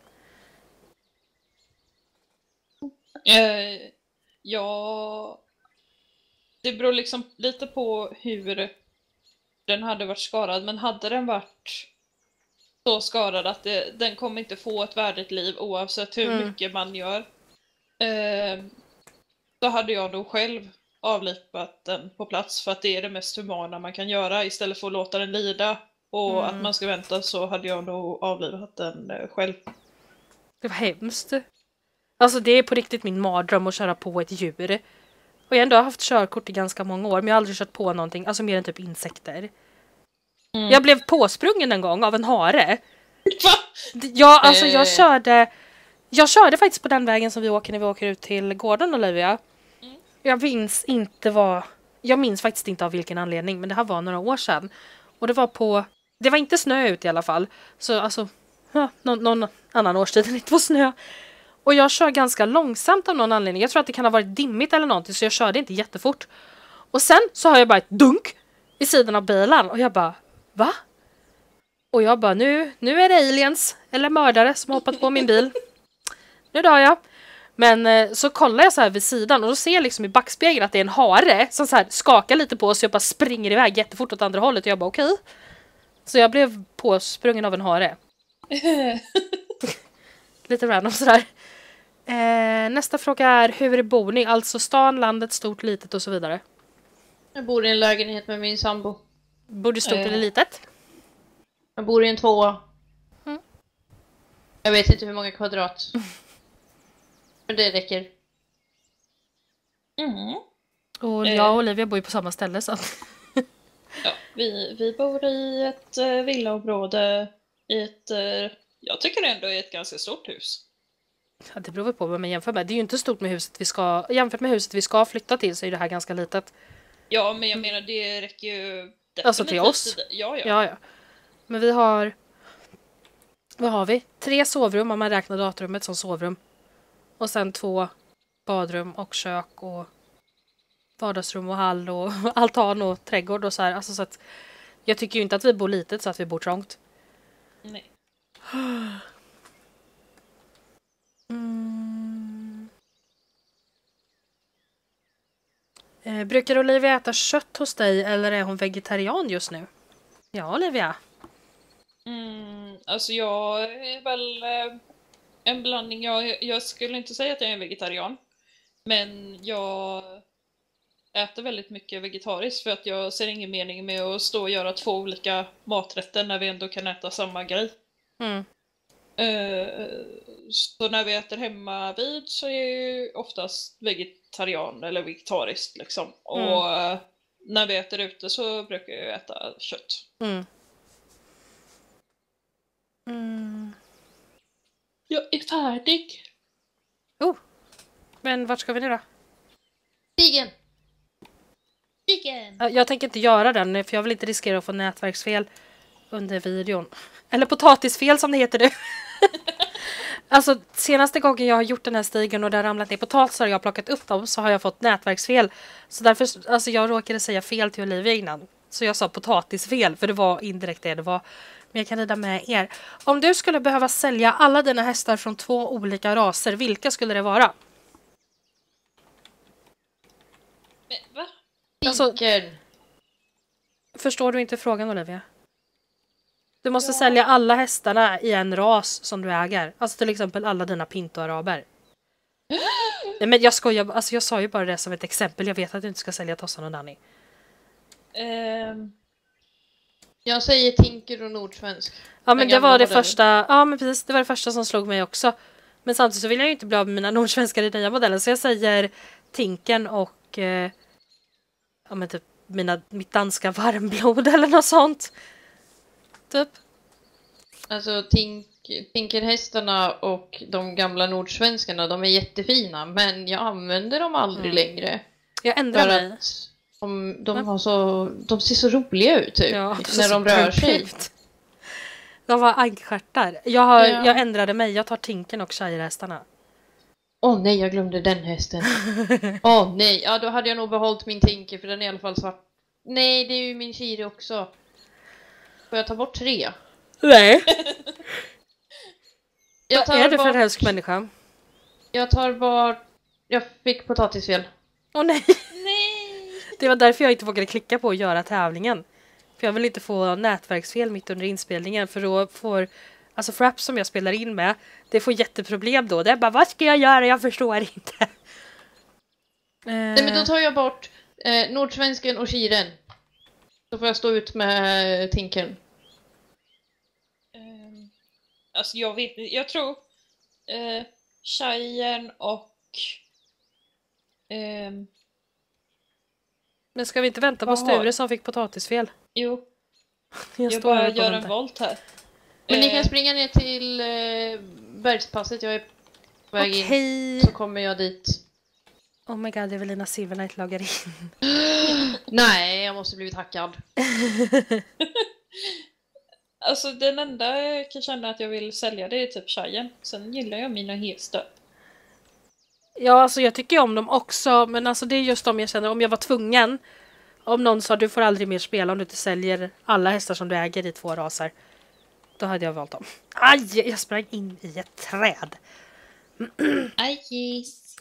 Eh, ja, det beror liksom lite på hur den hade varit skadad, men hade den varit så skadad att det, den kommer inte få ett värdigt liv oavsett hur Mm. mycket man gör, eh, så hade jag nog själv avlivat den på plats, för att det är det mest humana man kan göra istället för att låta den lida och Mm. att man ska vänta, så hade jag nog avlivat den eh, själv. Det var hemskt. Alltså det är på riktigt min mardröm att köra på ett djur. Och jag har ändå haft körkort i ganska många år, men jag har aldrig kört på någonting, alltså mer än typ insekter. Mm. Jag blev påsprungen en gång av en hare. Va? Ja, alltså Eh. jag körde Jag körde faktiskt på den vägen som vi åker när vi åker ut till gården, Olivia. Mm. Jag minns inte vad Jag minns faktiskt inte av vilken anledning, men det här var några år sedan. Och det var på Det var inte snö ut i alla fall. Så alltså ja, någon, någon annan årstid än det var snö. Och jag kör ganska långsamt av någon anledning. Jag tror att det kan ha varit dimmigt eller någonting, så jag körde inte jättefort. Och sen så har jag bara ett dunk i sidan av bilen och jag bara, va? Och jag bara, nu, nu är det aliens eller mördare som har hoppat på min bil. Nu dör jag. Men eh, så kollar jag så här vid sidan och då ser jag liksom i backspegeln att det är en hare som så här skakar lite på, så jag bara springer iväg jättefort åt andra hållet och jag bara okej. Okay. Så jag blev påsprungen av en hare. Lite random sådär. Eh, nästa fråga är, hur bor ni? Alltså stan, landet, stort, litet och så vidare. Jag bor i en lägenhet med min sambo. Bor du stort Eh. eller litet? Jag bor i en tvåa. Mm. Jag vet inte hur många kvadrat. Men det räcker. Mm. Och Eh. jag och Olivia bor ju på samma ställe så att... Ja, vi, vi bor i ett uh, villaområde i ett, uh, jag tycker det ändå är ett ganska stort hus. Ja, det beror väl på vad man jämför med. Det är ju inte stort med huset vi ska... Jämfört med huset vi ska flytta till så är det här ganska litet. Ja, men jag menar det räcker ju definitivt Alltså till oss? till det. Ja, ja. Ja, ja. Men vi har... Vad har vi? Tre sovrum om man räknar datorrummet som sovrum. Och sen två badrum och kök och vardagsrum och hall och altan och trädgård och så här. Alltså så att jag tycker ju inte att vi bor litet så att vi bor trångt. Nej. Mm. Eh, brukar Olivia äta kött hos dig eller är hon vegetarian just nu? Ja, Olivia. Mm, alltså jag är väl eh, en blandning. Jag, jag skulle inte säga att jag är en vegetarian. Men jag äter väldigt mycket vegetariskt för att jag ser ingen mening med att stå och göra två olika maträtter när vi ändå kan äta samma grej. Mm. Uh, så när vi äter hemma vid så är jag ju oftast vegetarian eller vegetariskt liksom. Mm. Och uh, när vi äter ute så brukar jag äta kött. Mm. Mm. Jag är färdig. Oh. Men vart ska vi nu då? Stigen! Stigen! Jag tänker inte göra den för jag vill inte riskera att få nätverksfel under videon. Eller potatisfel som det heter nu. Alltså senaste gången jag har gjort den här stigen och det har ramlat ner potatisar och jag har plockat upp dem så har jag fått nätverksfel. Så därför, alltså jag råkade säga fel till Olivia innan. Så jag sa potatisfel för det var indirekt det det var. Men jag kan rida med er. Om du skulle behöva sälja alla dina hästar från två olika raser, vilka skulle det vara? Men, va? Alltså, Tinker. förstår du inte frågan, Olivia? Du måste Ja. sälja alla hästarna i en ras som du äger. Alltså till exempel alla dina pinto-araber. Nej, men jag skojar. Alltså jag sa ju bara det som ett exempel. Jag vet att du inte ska sälja Tossan och Danny. Ehm, Jag säger Tinker och nordsvensk. Ja, men Den det gamla var det modellen. första. Ja, men precis. Det var det första som slog mig också. Men samtidigt så vill jag ju inte bli av med mina nordsvenskar i nya modellen. Så jag säger Tinken och eh, ja, men typ mina, mitt danska varmblod eller något sånt. Typ. Alltså tink, Tinkerhästarna och de gamla nordsvenskarna, de är jättefina. Men jag använder dem aldrig Mm. längre. Jag ändrar För mig. att de, de, Men- har så, de ser så roliga ut typ, Ja, när de rör sig. perfekt. De var ankstjärtar. Jag, har, Ja. jag ändrade mig. Jag tar Tinken och tjejhästarna. Åh nej, jag glömde den hästen. Åh nej, ja då hade jag nog behållit min Tinker för den är i alla fall svart. Nej, det är ju min Shiri också. Får jag ta bort tre? Nej. Jag Vad tar är du för bort, en hemsk människa? Jag tar bort... Jag fick potatisfel. Åh nej. nej! Det var därför jag inte vågade klicka på att göra tävlingen. För jag vill inte få nätverksfel mitt under inspelningen. För då får... Alltså Fraps som jag spelar in med, det får jätteproblem då. Det är bara, vad ska jag göra? Jag förstår inte. Eh, Nej men då tar jag bort eh, nordsvensken och Shiren. Då får jag stå ut med eh, Tinkern. Ehm, alltså jag vet jag tror eh, tjejen och ehm, Men ska vi inte vänta på Vad har- Sture som fick potatisfel? jo, Jag, jag står här bara och gör en väntar. volt här. Men ni Eh, kan springa ner till eh, bergspasset, jag är på väg in. Okej. Så kommer jag dit. Oh my god, Evelina Silverlight loggar in. Nej, jag måste blivit hackad. Alltså den enda jag kan känna att jag vill sälja det är typ tjejen. Sen gillar jag mina hästar. Ja, alltså jag tycker ju om dem också, men alltså det är just de jag känner, om jag var tvungen, om någon sa du får aldrig mer spela om du inte säljer alla hästar som du äger i två raser, då hade jag valt dem. Aj, jag sprang in i ett träd. Ajis.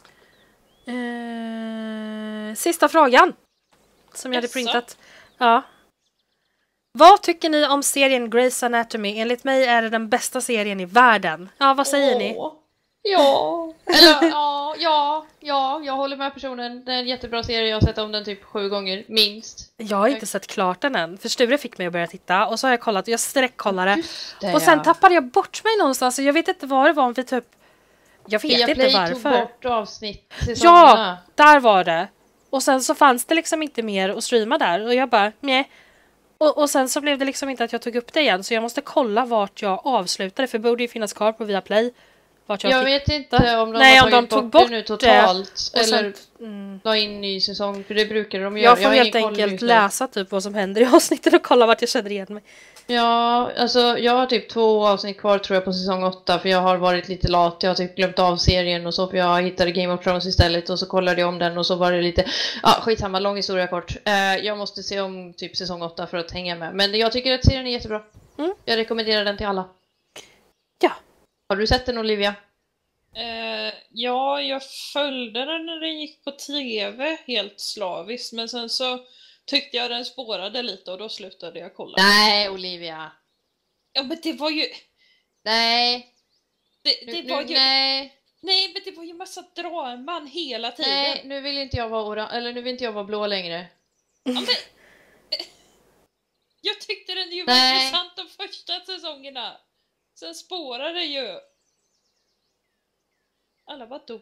Eh, sista frågan som jag hade Jaså? printat. Ja. Vad tycker ni om serien Grey's Anatomy? Enligt mig är det den bästa serien i världen. Ja, vad säger ni? Åh, ja. Eller ja, ja, ja, jag håller med personen. Det är en jättebra serie, jag har sett om den typ sju gånger, minst. Jag har inte sett klart den än. För Sture fick mig att börja titta. Och så har jag kollat. Jag sträckkollade. Just det, Och sen ja. tappade jag bort mig någonstans. Jag vet inte vad det var. Om vi typ... Jag vet Viaplay inte tog varför. bort avsnitt, Ja, säsongerna. där var det. Och sen så fanns det liksom inte mer att streama där. Och jag bara, nej. Och, och sen så blev det liksom inte att jag tog upp det igen. Så jag måste kolla vart jag avslutade. För det borde ju finnas kvar på Viaplay. vart jag, Jag titt- vet inte om de Nej, har om tagit de tog bort, bort det nu det. totalt. Och Eller sen, mm, la in ny säsong, för det brukar de göra. jag får har helt ingen koll enkelt just nu. läsa typ vad som händer i avsnittet och kolla vart jag känner igen mig. Ja, alltså jag har typ två avsnitt kvar tror jag på säsong åtta, för jag har varit lite lat. Jag har typ glömt av serien och så, för jag hittade Game of Thrones istället och så kollade jag om den och så var det lite, ja skitsamma, lång historia kort. Eh, jag måste se om typ säsong åtta för att hänga med. Men jag tycker att serien är jättebra. Mm. Jag rekommenderar den till alla. Ja. Har du sett den, Olivia? Eh, ja, jag följde den när den gick på tv helt slaviskt, men sen så tyckte jag den spårade lite och då slutade jag kolla. Nej, Olivia. Ja, men det var ju... Nej. Det, det Nu, var nu, ju... nej. Nej, men det var ju massa draman hela tiden. Nej, nu vill inte jag vara oran- eller nu vill inte jag vara blå längre. Ja, men... Jag tyckte den ju var Nej. intressant de första säsongerna. Sen spårade det ju. Alla bara dog.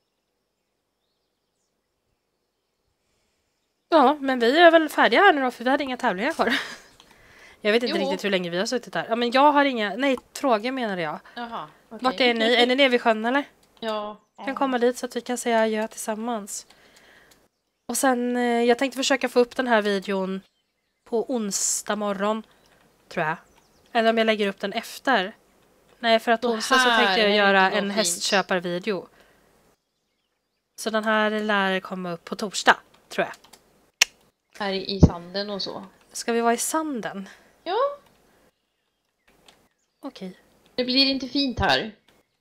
Ja, men vi är väl färdiga här nu då, för vi hade inga tävlingar kvar. Jag vet inte Jo. riktigt hur länge vi har suttit här. Ja, men jag har inga... Nej, frågor menade jag. Jaha, okej. Vart är ni? Är ni nere vid sjön eller? Ja. Kan komma dit så att vi kan säga adjö tillsammans. Och sen, eh, jag tänkte försöka få upp den här videon på onsdag morgon, tror jag. Eller om jag lägger upp den efter. Nej, för att Så onsdag så här, tänkte jag det här är göra inte en något hästköparvideo. Så den här lär komma upp på torsdag, tror jag. Här i sanden och så. Ska vi vara i sanden? Ja, Okej. det blir inte fint här.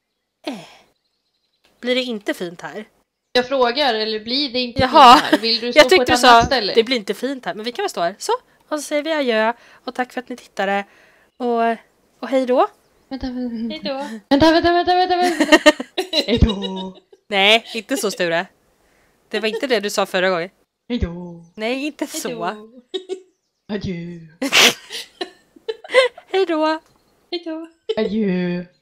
Blir det inte fint här? Jag frågar, eller blir det inte Jaha. fint här? Vill du stå Jag på tyckte ett du annat sa, ställe? det blir inte fint här, men vi kan väl stå här. Så, och så säger vi adjö och tack för att ni tittade. Och, och hej då. Vänta, vänta, Hejdå. vänta, vänta, vänta, vänta, vänta. Hejdå. Nej, inte så Sture. Det var inte det du sa förra gången. Hejdå. Nej, inte så. Hejdå. Adjö. Hej då. Hejdå. Adjö.